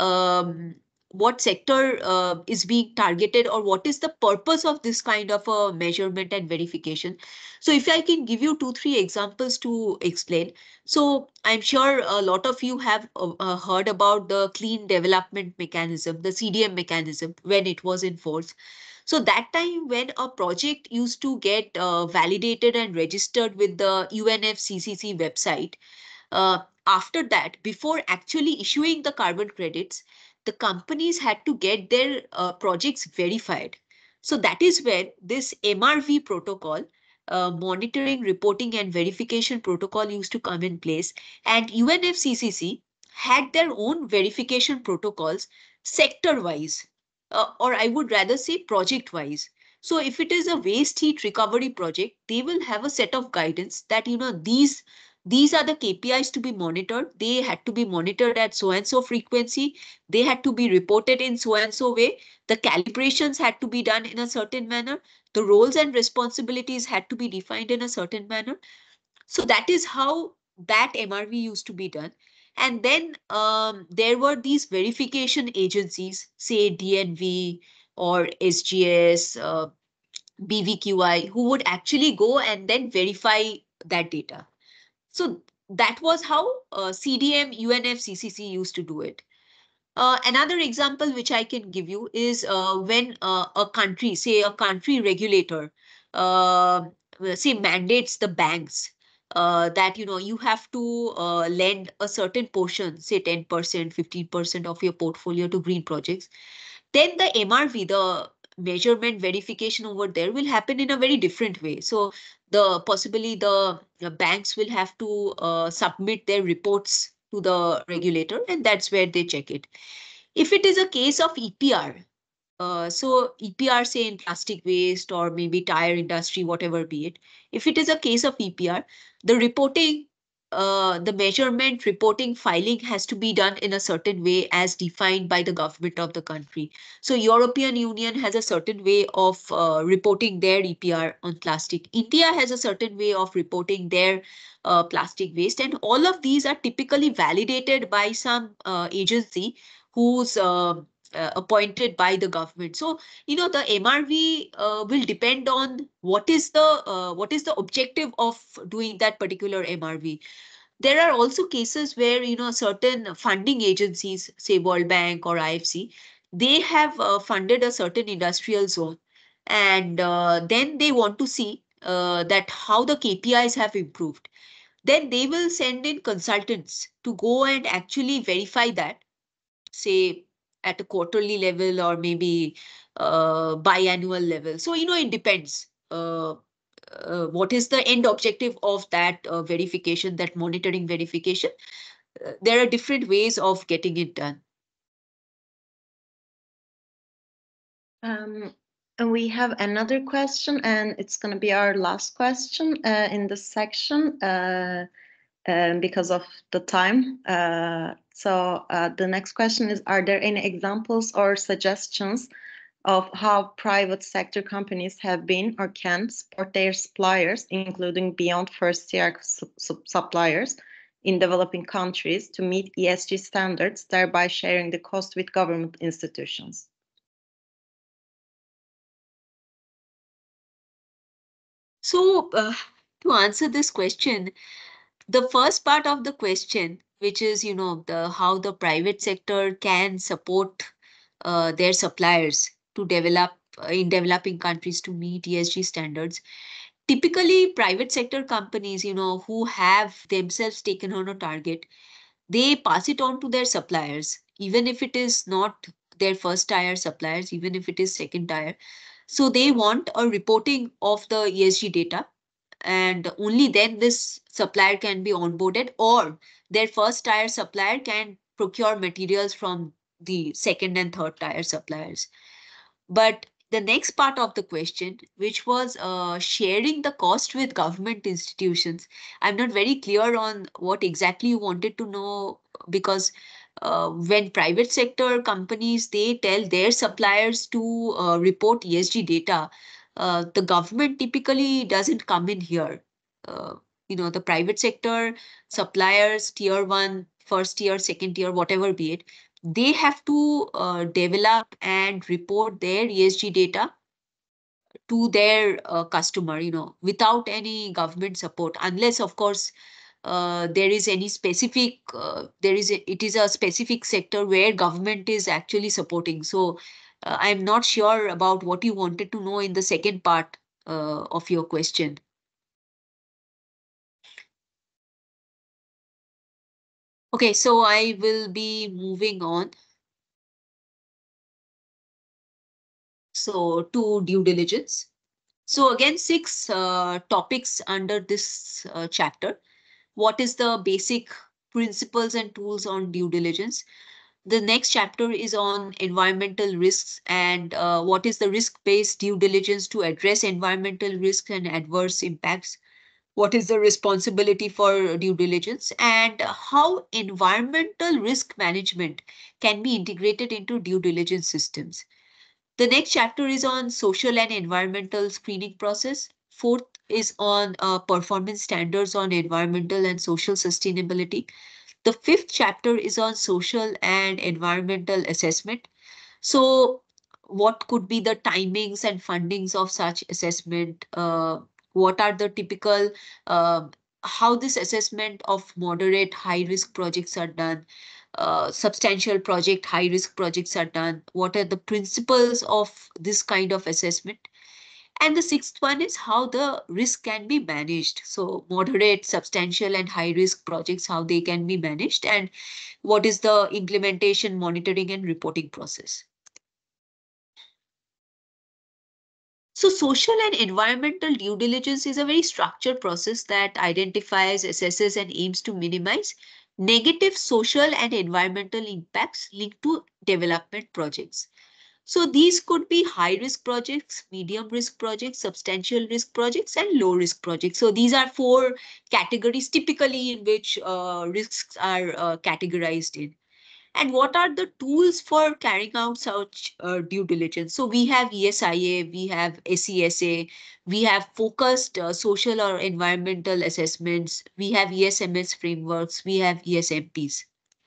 [SPEAKER 3] um, what sector uh, is being targeted, or what is the purpose of this kind of a measurement and verification. So if I can give you two, three examples to explain. So I'm sure a lot of you have uh, heard about the clean development mechanism, the C D M mechanism, when it was in force. So that time when a project used to get uh, validated and registered with the U N F C C C website, uh, after that, before actually issuing the carbon credits, the companies had to get their uh, projects verified. So that is where this M R V protocol, uh, monitoring, reporting and verification protocol, used to come in place. And U N F C C C had their own verification protocols sector-wise, uh, or I would rather say project-wise. So if it is a waste heat recovery project, they will have a set of guidance that, you know, these, these are the K P Is to be monitored. They had to be monitored at so-and-so frequency. They had to be reported in so-and-so way. The calibrations had to be done in a certain manner. The roles and responsibilities had to be defined in a certain manner. So that is how that M R V used to be done. And then um, there were these verification agencies, say D N V or S G S, uh, B V Q I, who would actually go and then verify that data. So that was how uh, C D M, U N F C C C used to do it. Uh, another example which I can give you is uh, when uh, a country, say a country regulator, uh, say mandates the banks uh, that, you know, you have to uh, lend a certain portion, say ten percent, fifteen percent of your portfolio to green projects. Then the M R V, the measurement verification over there, will happen in a very different way. So the possibly the, the banks will have to uh, submit their reports to the regulator, and that's where they check it. If it is a case of E P R, uh, so E P R, say in plastic waste or maybe tire industry, whatever be it, if it is a case of E P R, the reporting, uh, the measurement reporting filing has to be done in a certain way as defined by the government of the country. So European Union has a certain way of uh, reporting their E P R on plastic. India has a certain way of reporting their uh, plastic waste. And all of these are typically validated by some uh, agency who's uh, uh, appointed by the government. So, you know, the M R V uh, will depend on what is the uh, what is the objective of doing that particular M R V. There are also cases where, you know, certain funding agencies, say World Bank or I F C, they have uh, funded a certain industrial zone, and uh, then they want to see uh, that how the K P Is have improved. Then they will send in consultants to go and actually verify that, say at a quarterly level or maybe uh, biannual level. So, you know, it depends. Uh, uh, what is the end objective of that uh, verification, that monitoring verification? Uh, there are different ways of getting it done.
[SPEAKER 9] Um, and we have another question, and it's going to be our last question uh, in this section uh, uh, because of the time. Uh, so uh, the next question is, are there any examples or suggestions of how private sector companies have been or can support their suppliers, including beyond first-tier su su suppliers in developing countries, to meet E S G standards, thereby sharing the cost with government institutions?
[SPEAKER 3] So uh, to answer this question, the first part of the question, which is, you know, the how the private sector can support uh, their suppliers to develop uh, in developing countries to meet E S G standards. Typically, private sector companies, you know, who have themselves taken on a target, they pass it on to their suppliers, even if it is not their first tier suppliers, even if it is second tier. So they want a reporting of the E S G data, and only then this supplier can be onboarded, or their first tier supplier can procure materials from the second and third tier suppliers. But the next part of the question, which was uh, sharing the cost with government institutions, I'm not very clear on what exactly you wanted to know, because uh, when private sector companies, they tell their suppliers to uh, report E S G data, uh, the government typically doesn't come in here. Uh, you know, the private sector suppliers, tier one, first tier, second tier, whatever be it, they have to uh, develop and report their E S G data to their uh, customer, you know, without any government support, unless, of course, uh, there is any specific, uh, there is, a, it is a specific sector where government is actually supporting. So uh, I'm not sure about what you wanted to know in the second part uh, of your question. Okay, so I will be moving on. So to due diligence. So again, six uh, topics under this uh, chapter. What is the basic principles and tools on due diligence. The next chapter is on environmental risks and uh, what is the risk-based due diligence to address environmental risks and adverse impacts. What is the responsibility for due diligence and how environmental risk management can be integrated into due diligence systems. The next chapter is on social and environmental screening process. Fourth is on uh, performance standards on environmental and social sustainability. The fifth chapter is on social and environmental assessment. So what could be the timings and fundings of such assessment? Uh, what are the typical, uh, how this assessment of moderate high risk projects are done? Uh, substantial project, high risk projects are done. What are the principles of this kind of assessment? And the sixth one is how the risk can be managed. So moderate, substantial and high risk projects, how they can be managed and what is the implementation, monitoring and reporting process. So social and environmental due diligence is a very structured process that identifies, assesses and aims to minimize negative social and environmental impacts linked to development projects. So these could be high risk projects, medium risk projects, substantial risk projects and low risk projects. So these are four categories typically in which uh, risks are uh, categorized in. And what are the tools for carrying out such uh, due diligence? So we have E S I A, we have S E S A, we have focused uh, social or environmental assessments, we have E S M S frameworks, we have E S M Ps.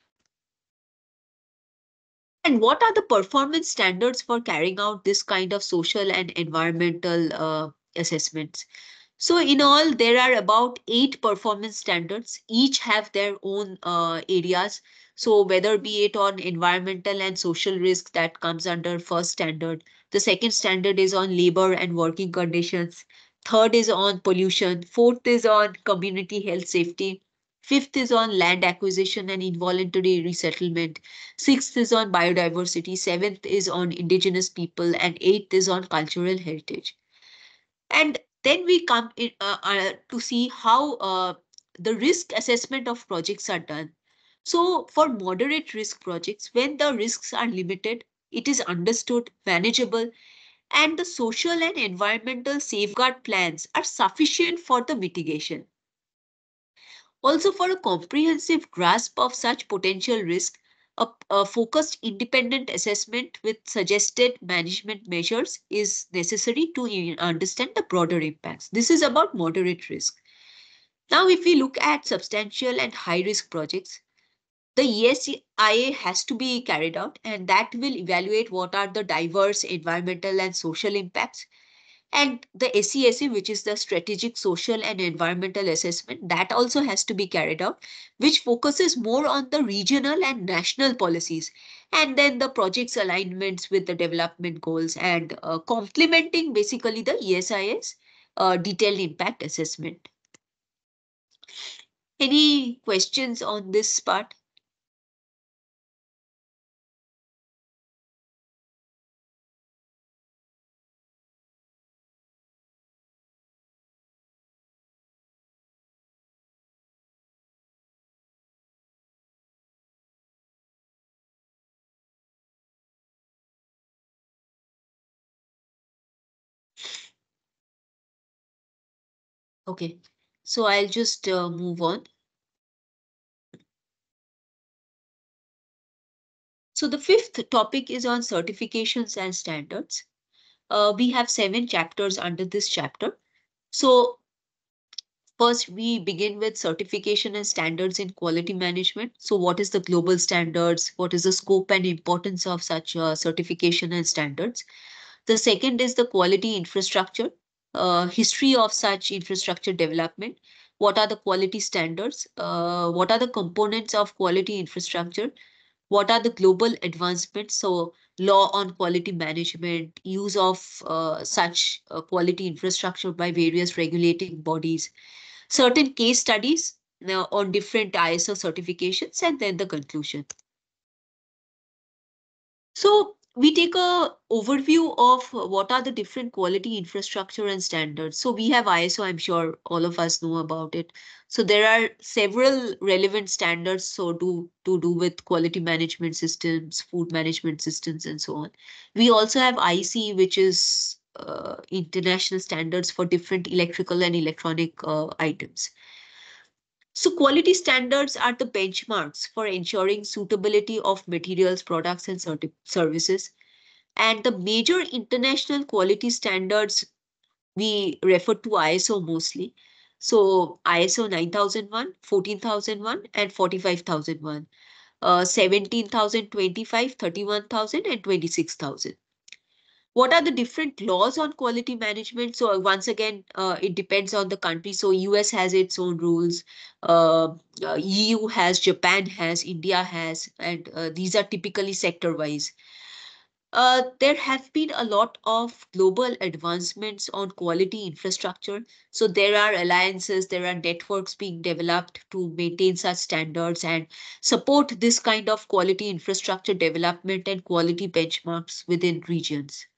[SPEAKER 3] And what are the performance standards for carrying out this kind of social and environmental uh, assessments? So in all, there are about eight performance standards. Each have their own uh, areas. So whether be it on environmental and social risk that comes under first standard. The second standard is on labor and working conditions. Third is on pollution. Fourth is on community health safety. Fifth is on land acquisition and involuntary resettlement. Sixth is on biodiversity. Seventh is on indigenous people. And eighth is on cultural heritage. And then we come in, uh, uh, to see how uh, the risk assessment of projects are done. So for moderate risk projects, when the risks are limited, it is understood, manageable, and the social and environmental safeguard plans are sufficient for the mitigation. Also, for a comprehensive grasp of such potential risk, a, a focused independent assessment with suggested management measures is necessary to understand the broader impacts. This is about moderate risk. Now, if we look at substantial and high risk projects, the E S I A has to be carried out and that will evaluate what are the diverse environmental and social impacts. And the S E S A, which is the Strategic Social and Environmental Assessment, that also has to be carried out, which focuses more on the regional and national policies. And then the project's alignments with the development goals and uh, complementing basically the E S I A's uh, detailed impact assessment. Any questions on this part? Okay, so I'll just uh, move on. So the fifth topic is on certifications and standards. Uh, we have seven chapters under this chapter. So first, we begin with certification and standards in quality management. So what is the global standards? What is the scope and importance of such uh, certification and standards? The second is the quality infrastructure, uh, history of such infrastructure development. What are the quality standards? Uh, what are the components of quality infrastructure? What are the global advancements? So law on quality management, use of uh, such uh, quality infrastructure by various regulating bodies, certain case studies now on different I S O certifications, and then the conclusion. So we take a overview of what are the different quality infrastructure and standards. So we have I S O, I'm sure all of us know about it. So there are several relevant standards so do to do with quality management systems, food management systems, and so on. We also have I C, which is uh, international standards for different electrical and electronic uh, items. So quality standards are the benchmarks for ensuring suitability of materials, products, and services. And the major international quality standards, we refer to I S O mostly. So I S O nine thousand one, fourteen thousand one, and forty-five thousand one, uh, seventeen thousand twenty-five, thirty-one thousand, and twenty-six thousand. What are the different laws on quality management? So once again, uh, it depends on the country. So U S has its own rules. Uh, uh, E U has, Japan has, India has, and uh, these are typically sector-wise. Uh, there have been a lot of global advancements on quality infrastructure. So there are alliances, there are networks being developed to maintain such standards and support this kind of quality infrastructure development and quality benchmarks within regions.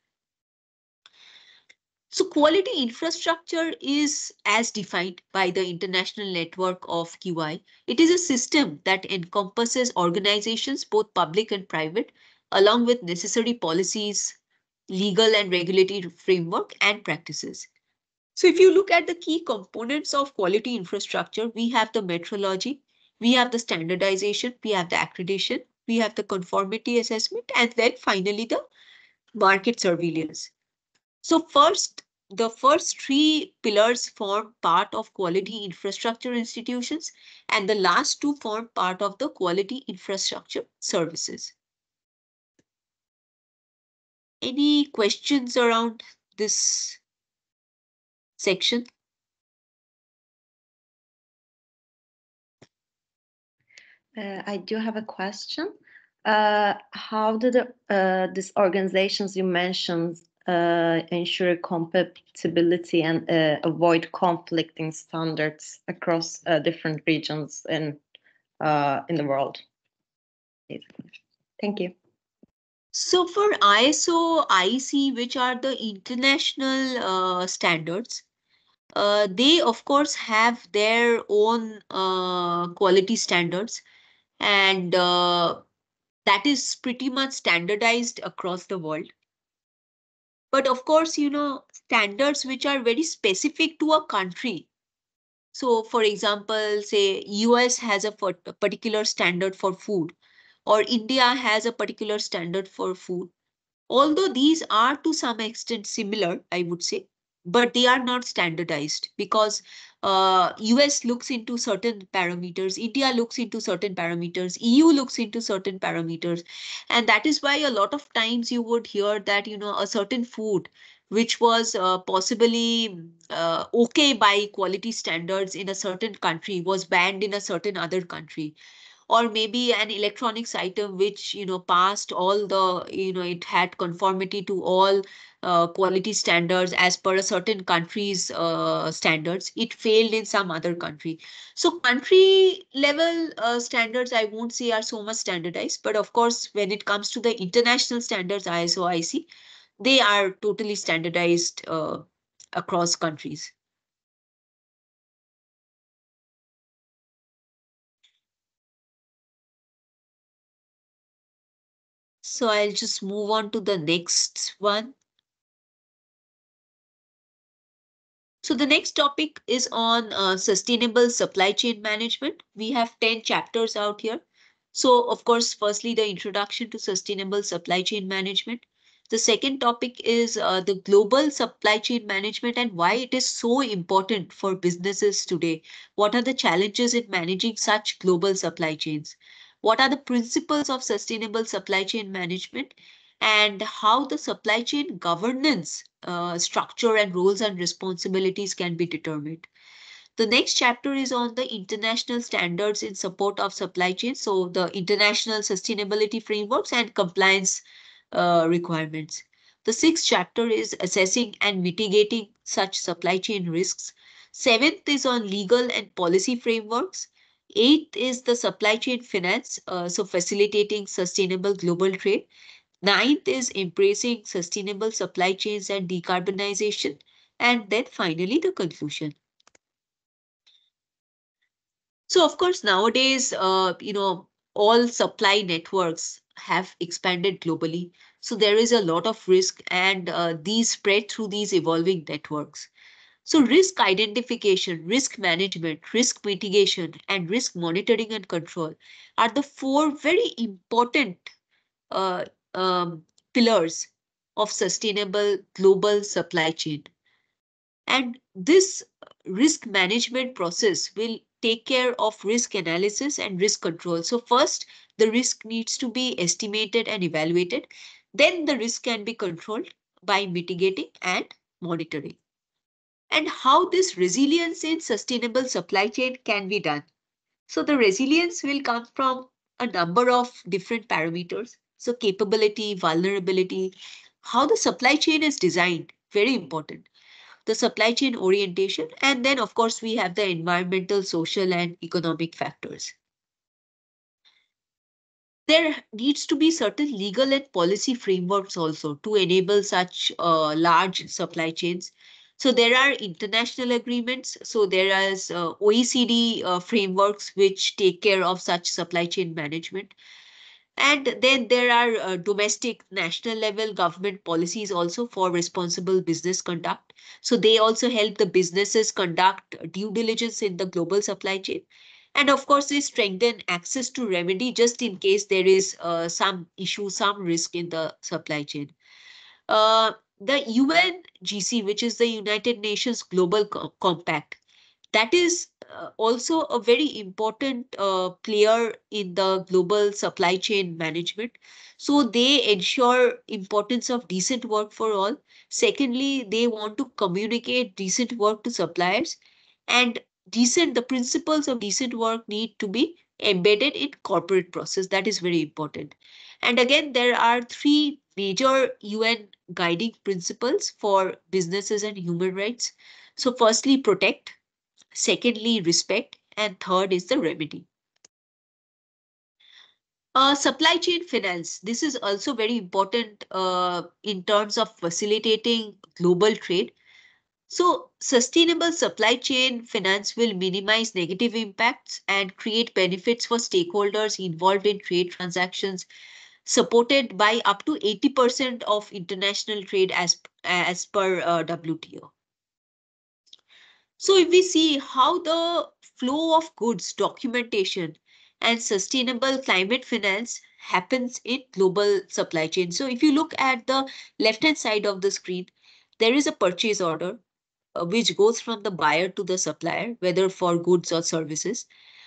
[SPEAKER 3] So quality infrastructure is as defined by the International Network of Q I. It is a system that encompasses organizations, both public and private, along with necessary policies, legal and regulatory framework, and practices. So if you look at the key components of quality infrastructure, we have the metrology, we have the standardization, we have the accreditation, we have the conformity assessment, and then finally the market surveillance. So first, the first three pillars form part of quality infrastructure institutions, and the last two form part of the quality infrastructure services. Any questions around this section?
[SPEAKER 9] Uh, I do have a question. Uh, how do the, uh, these organizations you mentioned uh, ensure compatibility and uh, avoid conflicting standards across uh, different regions in, uh, in the world? Thank you.
[SPEAKER 3] So for I S O, I C, which are the international uh, standards, uh, they of course have their own uh, quality standards, and uh, that is pretty much standardized across the world. But of course, you know, standards which are very specific to a country. So for example, say U S has a particular standard for food, or India has a particular standard for food. Although these are to some extent similar, I would say, but they are not standardized because uh, U S looks into certain parameters, India looks into certain parameters, E U looks into certain parameters. And that is why a lot of times you would hear that, you know, a certain food which was uh, possibly uh, okay by quality standards in a certain country was banned in a certain other country. Or maybe an electronics item which, you know, passed all the, you know, it had conformity to all uh, quality standards as per a certain country's uh, standards, it failed in some other country. So country level uh, standards, I won't say are so much standardized, but of course, when it comes to the international standards, I S O, I C, they are totally standardized uh, across countries. So I'll just move on to the next one. So the next topic is on uh, sustainable supply chain management. We have ten chapters out here. So of course, firstly, the introduction to sustainable supply chain management. The second topic is uh, the global supply chain management and why it is so important for businesses today. What are the challenges in managing such global supply chains? What are the principles of sustainable supply chain management? And how the supply chain governance uh, structure and roles and responsibilities can be determined. The next chapter is on the international standards in support of supply chain. So the international sustainability frameworks and compliance uh, requirements. The sixth chapter is assessing and mitigating such supply chain risks. Seventh is on legal and policy frameworks. Eighth is the supply chain finance, uh, so facilitating sustainable global trade. Ninth is embracing sustainable supply chains and decarbonization. And then finally, the conclusion. So, of course, nowadays, uh, you know, all supply networks have expanded globally. So there is a lot of risk, and uh, these spread through these evolving networks. So risk identification, risk management, risk mitigation, and risk monitoring and control are the four very important uh, um, pillars of sustainable global supply chain. And this risk management process will take care of risk analysis and risk control. So first, the risk needs to be estimated and evaluated. Then the risk can be controlled by mitigating and monitoring. And how this resilience in sustainable supply chain can be done. So the resilience will come from a number of different parameters. So capability, vulnerability, how the supply chain is designed, very important. The supply chain orientation, and then of course we have the environmental, social and economic factors. There needs to be certain legal and policy frameworks also to enable such uh, large supply chains. So there are international agreements. So there is uh, O E C D uh, frameworks which take care of such supply chain management. And then there are uh, domestic national level government policies also for responsible business conduct. So they also help the businesses conduct due diligence in the global supply chain. And of course, they strengthen access to remedy just in case there is uh, some issue, some risk in the supply chain. Uh, the U N G C, which is the United Nations Global Co- Compact, that is uh, also a very important uh, player in the global supply chain management. So they ensure importance of decent work for all. Secondly, they want to communicate decent work to suppliers, and decent, the principles of decent work need to be embedded in corporate process. That is very important. And again, there are three major U N guiding principles for businesses and human rights. So firstly, protect. Secondly, respect. And third is the remedy. Uh, supply chain finance. This is also very important uh, in terms of facilitating global trade. So sustainable supply chain finance will minimize negative impacts and create benefits for stakeholders involved in trade transactions, supported by up to eighty percent of international trade as, as per uh, W T O. So if we see how the flow of goods, documentation, and sustainable climate finance happens in global supply chain. So if you look at the left-hand side of the screen, there is a purchase order uh, which goes from the buyer to the supplier, whether for goods or services.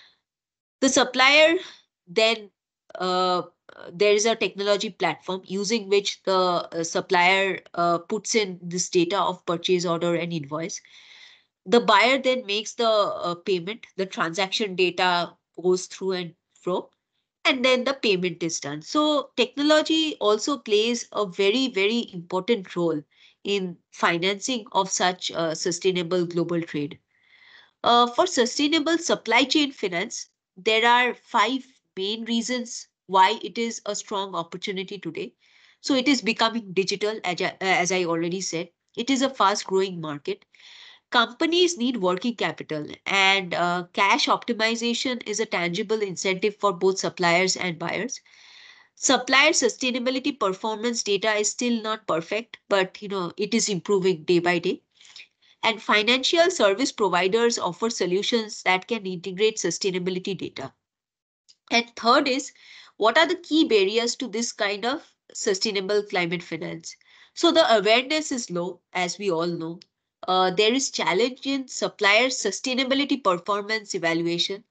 [SPEAKER 3] The supplier then, uh, there is a technology platform using which the uh, supplier uh, puts in this data of purchase order and invoice. The buyer then makes the uh, payment, the transaction data goes through and fro, and then the payment is done. So technology also plays a very, very important role in financing of such uh, sustainable global trade. Uh, for sustainable supply chain finance, there are five main reasons why it is a strong opportunity today. So it is becoming digital, as I, as I already said. It is a fast growing market. Companies need working capital, and uh, cash optimization is a tangible incentive for both suppliers and buyers. Supplier sustainability performance data is still not perfect, but you know it is improving day by day. And financial service providers offer solutions that can integrate sustainability data. And third is, what are the key barriers to this kind of sustainable climate finance? So the awareness is low, as we all know. Uh, there is challenge in supplier sustainability performance evaluation.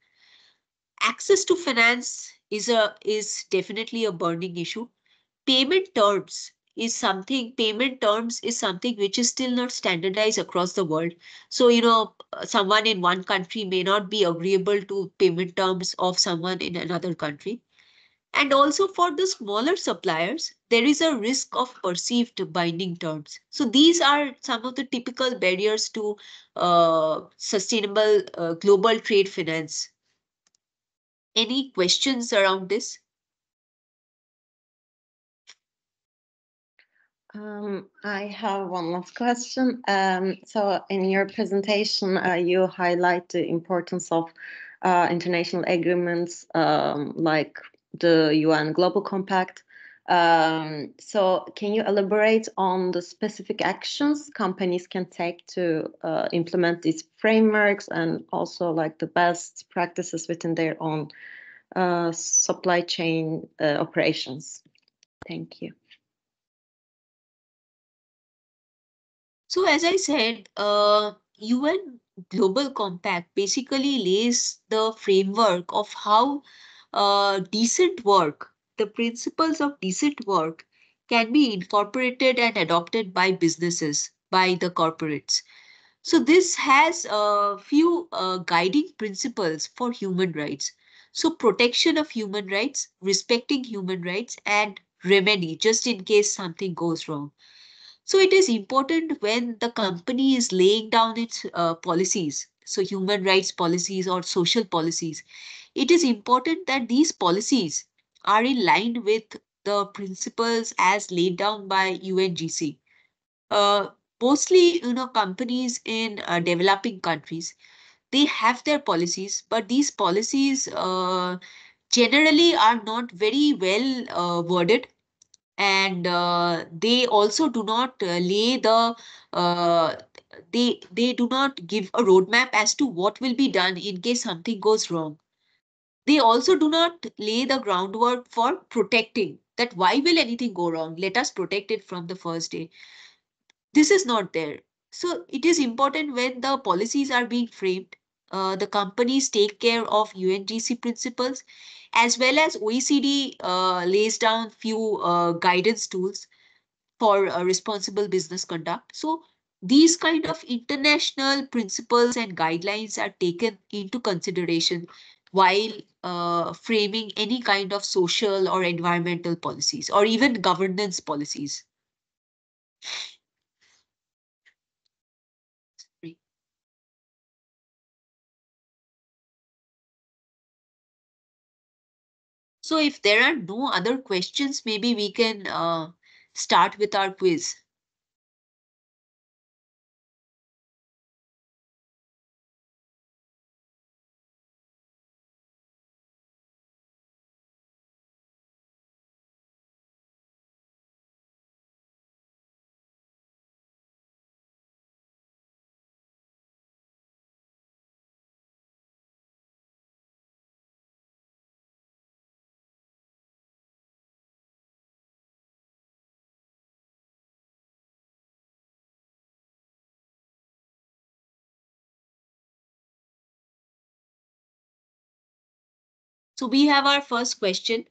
[SPEAKER 3] Access to finance is a is definitely a burning issue. Payment terms is something, payment terms is something which is still not standardized across the world. So, you know, someone in one country may not be agreeable to payment terms of someone in another country. And also for the smaller suppliers, there is a risk of perceived binding terms. So these are some of the typical barriers to uh, sustainable uh, global trade finance. Any questions around this?
[SPEAKER 9] Um, I have one last question. Um, so in your presentation, uh, you highlight the importance of uh, international agreements um, like the U N Global Compact. Um, so can you elaborate on the specific actions companies can take to uh, implement these frameworks and also like the best practices within their own uh, supply chain uh, operations? Thank you.
[SPEAKER 3] So as I said, uh, U N Global Compact basically lays the framework of how uh, decent work, the principles of decent work can be incorporated and adopted by businesses, by the corporates. So this has a few uh, guiding principles for human rights. So protection of human rights, respecting human rights, and remedy just in case something goes wrong. So it is important when the company is laying down its uh, policies, so human rights policies or social policies, it is important that these policies are in line with the principles as laid down by U N G C. Uh, mostly, you know, companies in uh, developing countries, they have their policies, but these policies uh, generally are not very well uh, worded, and uh, they also do not uh, lay the uh, they they do not give a roadmap as to what will be done in case something goes wrong. They also do not lay the groundwork for protecting that why will anything go wrong, let us protect it from the first day. This is not there. So it is important when the policies are being framed, uh, the companies take care of U N G C principles, as well as O E C D uh, lays down few uh, guidance tools for uh, responsible business conduct. So these kind of international principles and guidelines are taken into consideration while uh, framing any kind of social or environmental policies or even governance policies. So if there are no other questions, maybe we can uh, start with our quiz. So we have our first question.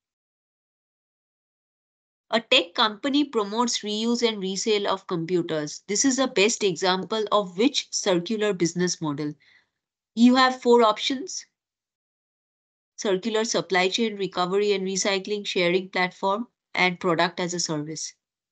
[SPEAKER 3] A tech company promotes reuse and resale of computers. This is a best example of which circular business model? You have four options: circular supply chain, recovery and recycling, sharing platform, and product as a service.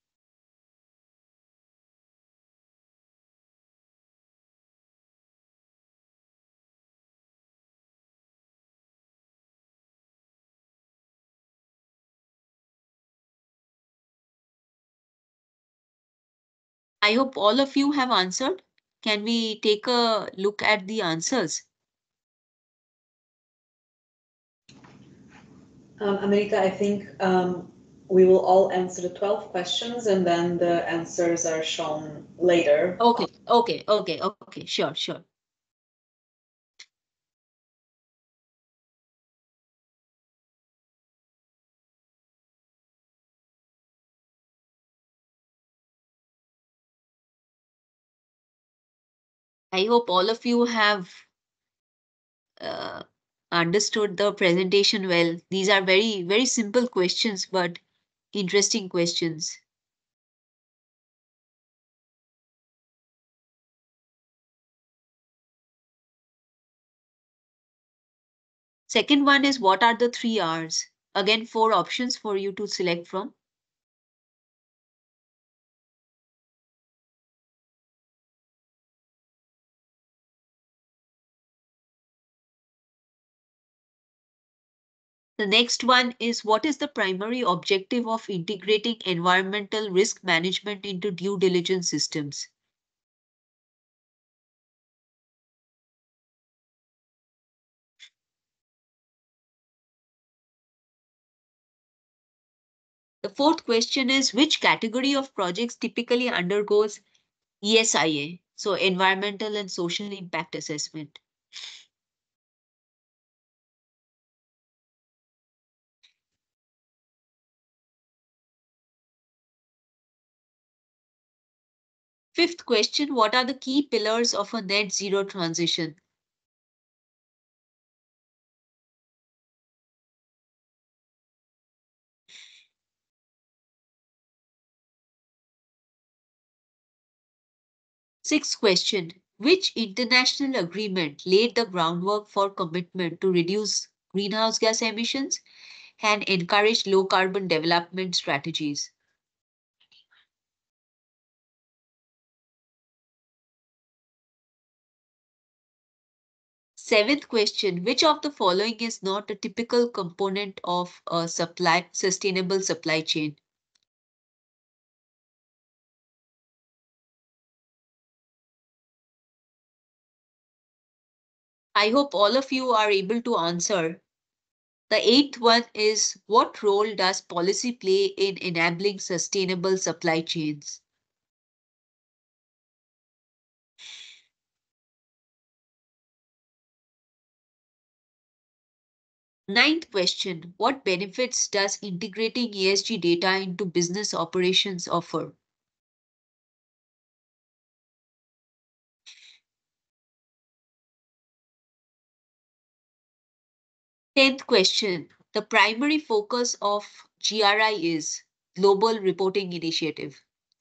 [SPEAKER 3] I hope all of you have answered. Can we take a look at the answers?
[SPEAKER 8] Um, Amrita, I think um, we will all answer the twelve questions and then the answers are shown later.
[SPEAKER 3] Okay, okay, okay, okay, sure, sure. I hope all of you have uh, understood the presentation well. These are very, very simple questions, but interesting questions. Second one is, what are the three R's? Again, four options for you to select from. The next one is, what is the primary objective of integrating environmental risk management into due diligence systems? The fourth question is, which category of projects typically undergoes E S I A, so environmental and social impact assessment? Fifth question, what are the key pillars of a net zero transition? Sixth question, which international agreement laid the groundwork for commitment to reduce greenhouse gas emissions and encourage low carbon development strategies? Seventh question, which of the following is not a typical component of a supply sustainable supply chain? I hope all of you are able to answer. The eighth one is, what role does policy play in enabling sustainable supply chains? Ninth question, what benefits does integrating E S G data into business operations offer? Tenth question, the primary focus of G R I is Global Reporting Initiative.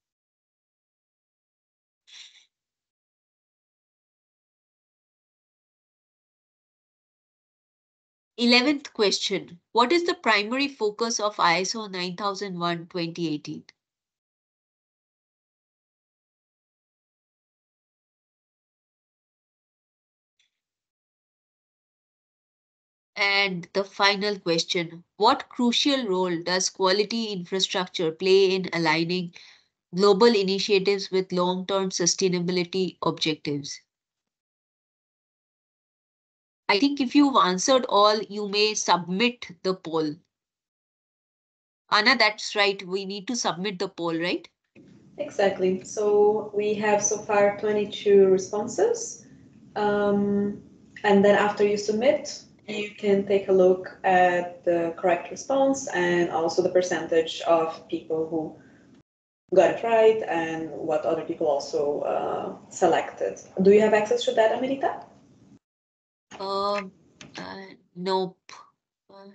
[SPEAKER 3] Eleventh question, what is the primary focus of I S O nine thousand one twenty eighteen? And the final question, what crucial role does quality infrastructure play in aligning global initiatives with long-term sustainability objectives? I think if you've answered all, you may submit the poll. Anna, that's right. We need to submit the poll, right?
[SPEAKER 8] Exactly. So we have so far twenty-two responses. Um, and then after you submit, you can take a look at the correct response and also the percentage of people who got it right and what other people also uh, selected. Do you have access to that, Amrita?
[SPEAKER 3] Um, uh, nope. Uh,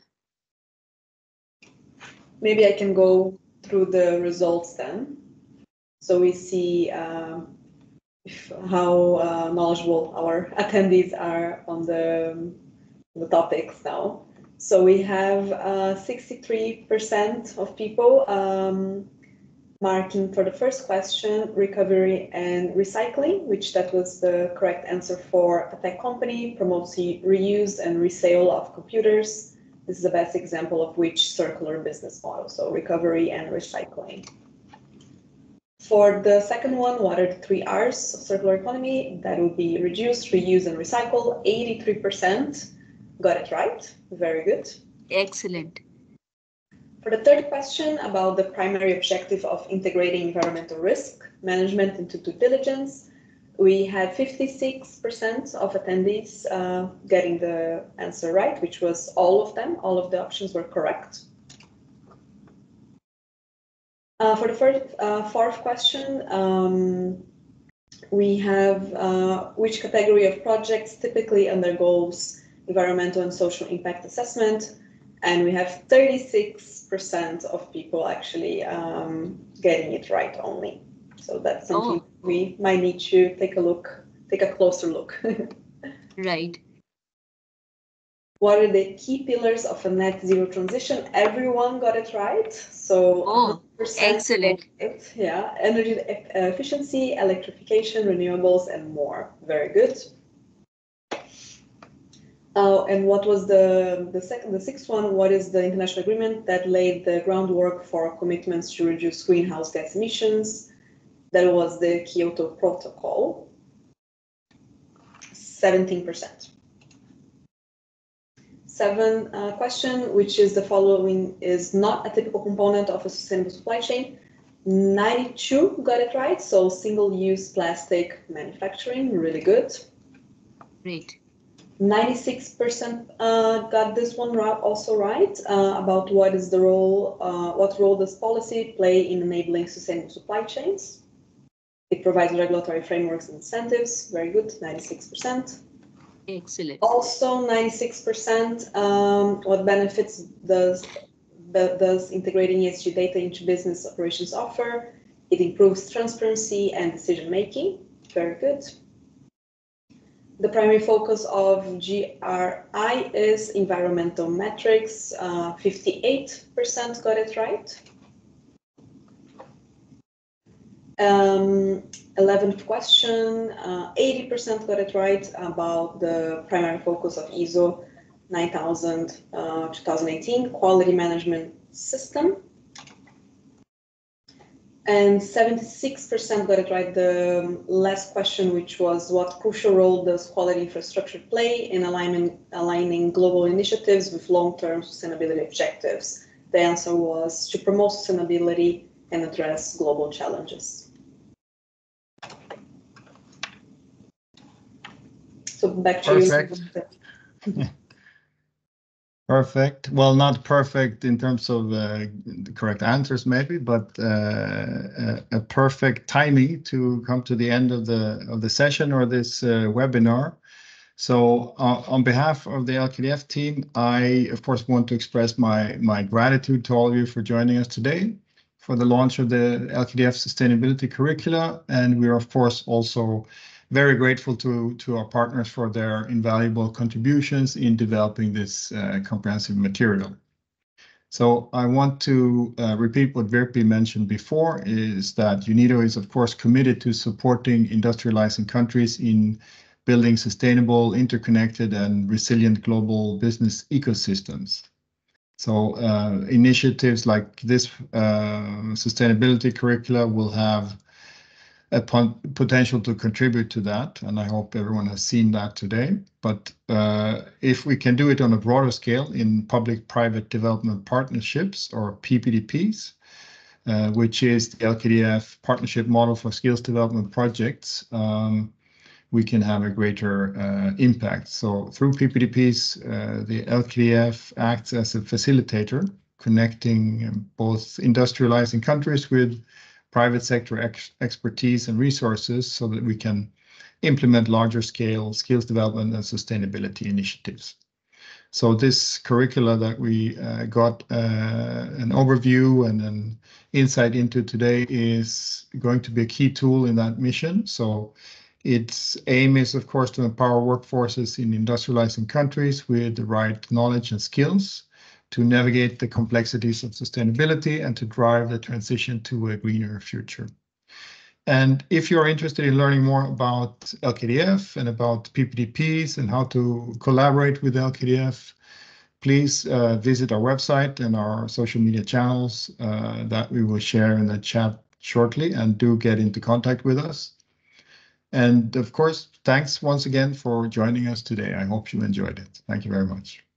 [SPEAKER 8] Maybe I can go through the results then. So we see um, if, how uh, knowledgeable our attendees are on the, the topics now. So we have uh, sixty-three percent of people um, marking for the first question, recovery and recycling, which that was the correct answer for a tech company, promotes reuse and resale of computers. This is the best example of which circular business model, so recovery and recycling. For the second one, what are the three R's of circular economy? That would be reduce, reuse, and recycle. eighty-three percent got it right. Very good.
[SPEAKER 3] Excellent.
[SPEAKER 8] For the third question about the primary objective of integrating environmental risk management into due diligence, we had fifty-six percent of attendees uh, getting the answer right, which was all of them. All of the options were correct. Uh, for the first, uh, fourth question, um, we have uh, which category of projects typically undergoes environmental and social impact assessment, and we have thirty-six percent of people actually um, getting it right only. So that's something
[SPEAKER 3] Oh.
[SPEAKER 8] we might need to take a look, take a closer look.
[SPEAKER 3] Right.
[SPEAKER 8] What are the key pillars of a net zero transition? Everyone got it right. So
[SPEAKER 3] Oh,
[SPEAKER 8] one hundred percent
[SPEAKER 3] excellent.
[SPEAKER 8] it. Yeah, energy efficiency, electrification, renewables, and more. Very good. Uh, and what was the the second, the sixth one? What is the international agreement that laid the groundwork for commitments to reduce greenhouse gas emissions? That was the Kyoto Protocol. seventeen percent. Seven uh, question, which is the following is not a typical component of a sustainable supply chain. ninety-two got it right. So single-use plastic manufacturing, really good.
[SPEAKER 3] Great.
[SPEAKER 8] ninety-six percent uh, got this one right, also right, uh, about what is the role, uh, what role does policy play in enabling sustainable supply chains? It provides regulatory frameworks and incentives. Very good, ninety-six percent.
[SPEAKER 3] Excellent.
[SPEAKER 8] Also, ninety-six percent, um, what benefits does, does integrating E S G data into business operations offer? It improves transparency and decision-making. Very good. The primary focus of G R I is environmental metrics. Uh, fifty-eight percent got it right. Um, eleventh question, uh, eighty percent got it right about the primary focus of I S O nine thousand uh, twenty eighteen quality management system. And seventy-six percent got it right, the last question, which was what crucial role does quality infrastructure play in aligning, aligning global initiatives with long-term sustainability objectives? The answer was to promote sustainability and address global challenges. So back to
[SPEAKER 1] Perfect.
[SPEAKER 8] you.
[SPEAKER 1] Perfect. Well, not perfect in terms of uh, the correct answers, maybe, but uh, a, a perfect timing to come to the end of the of the session or this uh, webinar. So, uh, on behalf of the L K D F team, I of course want to express my my gratitude to all of you for joining us today for the launch of the L K D F Sustainability Curricula, and we are of course also very grateful to, to our partners for their invaluable contributions in developing this uh, comprehensive material. So I want to uh, repeat what Virpi mentioned before, is that UNIDO is of course committed to supporting industrializing countries in building sustainable, interconnected and resilient global business ecosystems. So uh, initiatives like this uh, sustainability curricula will have a potential to contribute to that, and I hope everyone has seen that today. But uh, if we can do it on a broader scale in public-private development partnerships, or P P D Ps, uh, which is the L K D F partnership model for skills development projects, um, we can have a greater uh, impact. So through P P D Ps, uh, the L K D F acts as a facilitator, connecting both industrializing countries with private sector ex expertise and resources so that we can implement larger scale skills development and sustainability initiatives. So this curricula that we uh, got uh, an overview and an insight into today is going to be a key tool in that mission. So its aim is, of course, to empower workforces in industrializing countries with the right knowledge and skills to navigate the complexities of sustainability and to drive the transition to a greener future. And if you're interested in learning more about L K D F and about P P D Ps and how to collaborate with L K D F, please uh, visit our website and our social media channels uh, that we will share in the chat shortly, and do get into contact with us. And of course, thanks once again for joining us today. I hope you enjoyed it. Thank you very much.